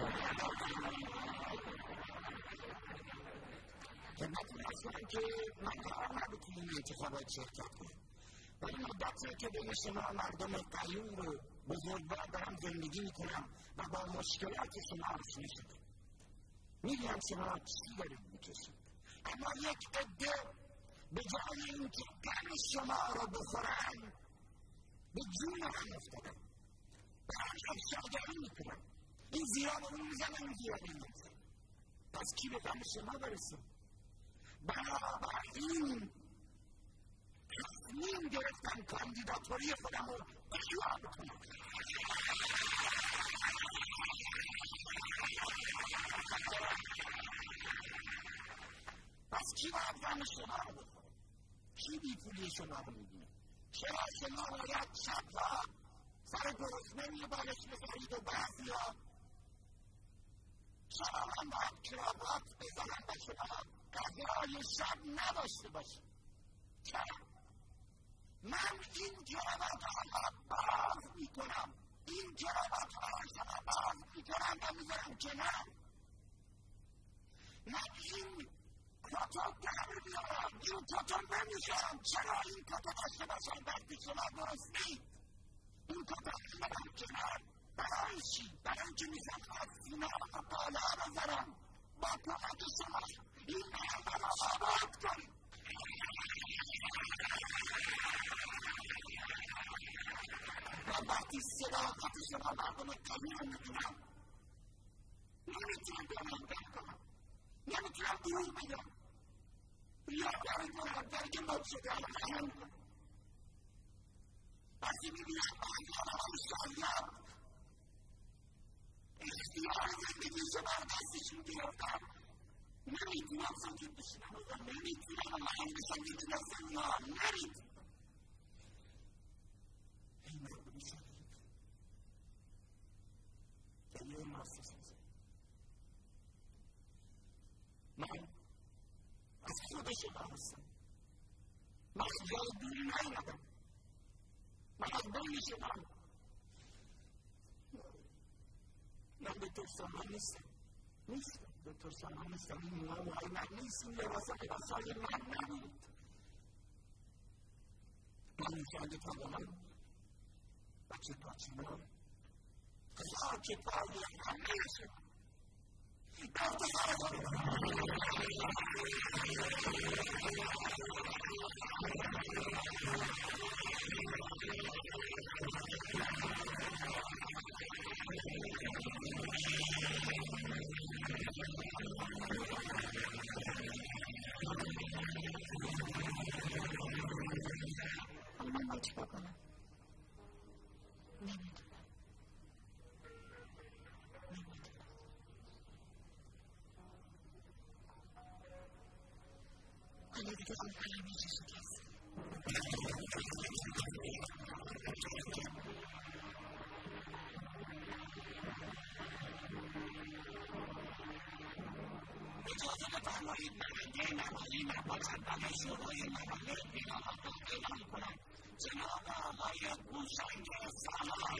خدمتتون عرض کنم که من قرار نبود توی این انتخابات شرکت کنم. ولی مدتی که بین شما مردم غیور و بزرگوار دارم زندگی میکنم و با مشکلات شما آشنا شدم. میدونم شما چی دارید میکشید، اما یک عده به جای اینکه غم شما رو بخورن به جون هم افتادن. برای افشاگری میکنن. این زیاد اون میزنن، این زیاد این میزنن. پس کی به غم شما برسه؟ بنابراین تصمیم گرفتم کاندیداتوری خودم رو اجرا بکنم. پس کی باید غم شما رو بخوره؟ کی بیپولی شما رو میبینه؟ چرا شما باید شبها سر گرسنه بالش بذارید و بعضیا شما هم باید کراوات بزنن و شما غذای شب نداشته باشید؟ چرا؟ من این کراوات ها باز میکنم، این کراوات ها باز میکنم و میذارم کنار. من این کتا در میارم، این کتا نمیشم. چرا این کتا داشته باشم وقتی شما درست نید؟ این کتا میارم کنار. برای چی؟ برای که میزم از سینه رو بالا بذارم با کمک شما این محله رو آباد کنیم. من وقتی صداقت شما مردم قوی رو میدونم نمیتونم بلندم کنم، نمیتونم دروغ بگم، ریاکاری کنم درک مد شده الان کنم. وقتی میبینم آنها شاید اختیار زندگی شما دستشون گرفتم نمیتونم ساکت بشینم و نمیتونم محل بشم یکی دست اونا نمیتونم. این مردم شدید دلیل ماسته من از خود شما هستم. من از جای دوری نیامدم. من از بین شما من دکتر سامان نیستم. دکتر سامان نیستم. این موها موهای من نیست. این لباسای من نبود. من این فرد تماما بچه پاچینا خاک پای همه شما من باید چی بکنم؟ نمیدونم. حالا دیگه اون قلمی چه شده است؟ اجازه بفرمایید نماینده نمایی مباشد برای شورای محله بیناها را اعلام کنم. جناب آقای گوشنگ سالار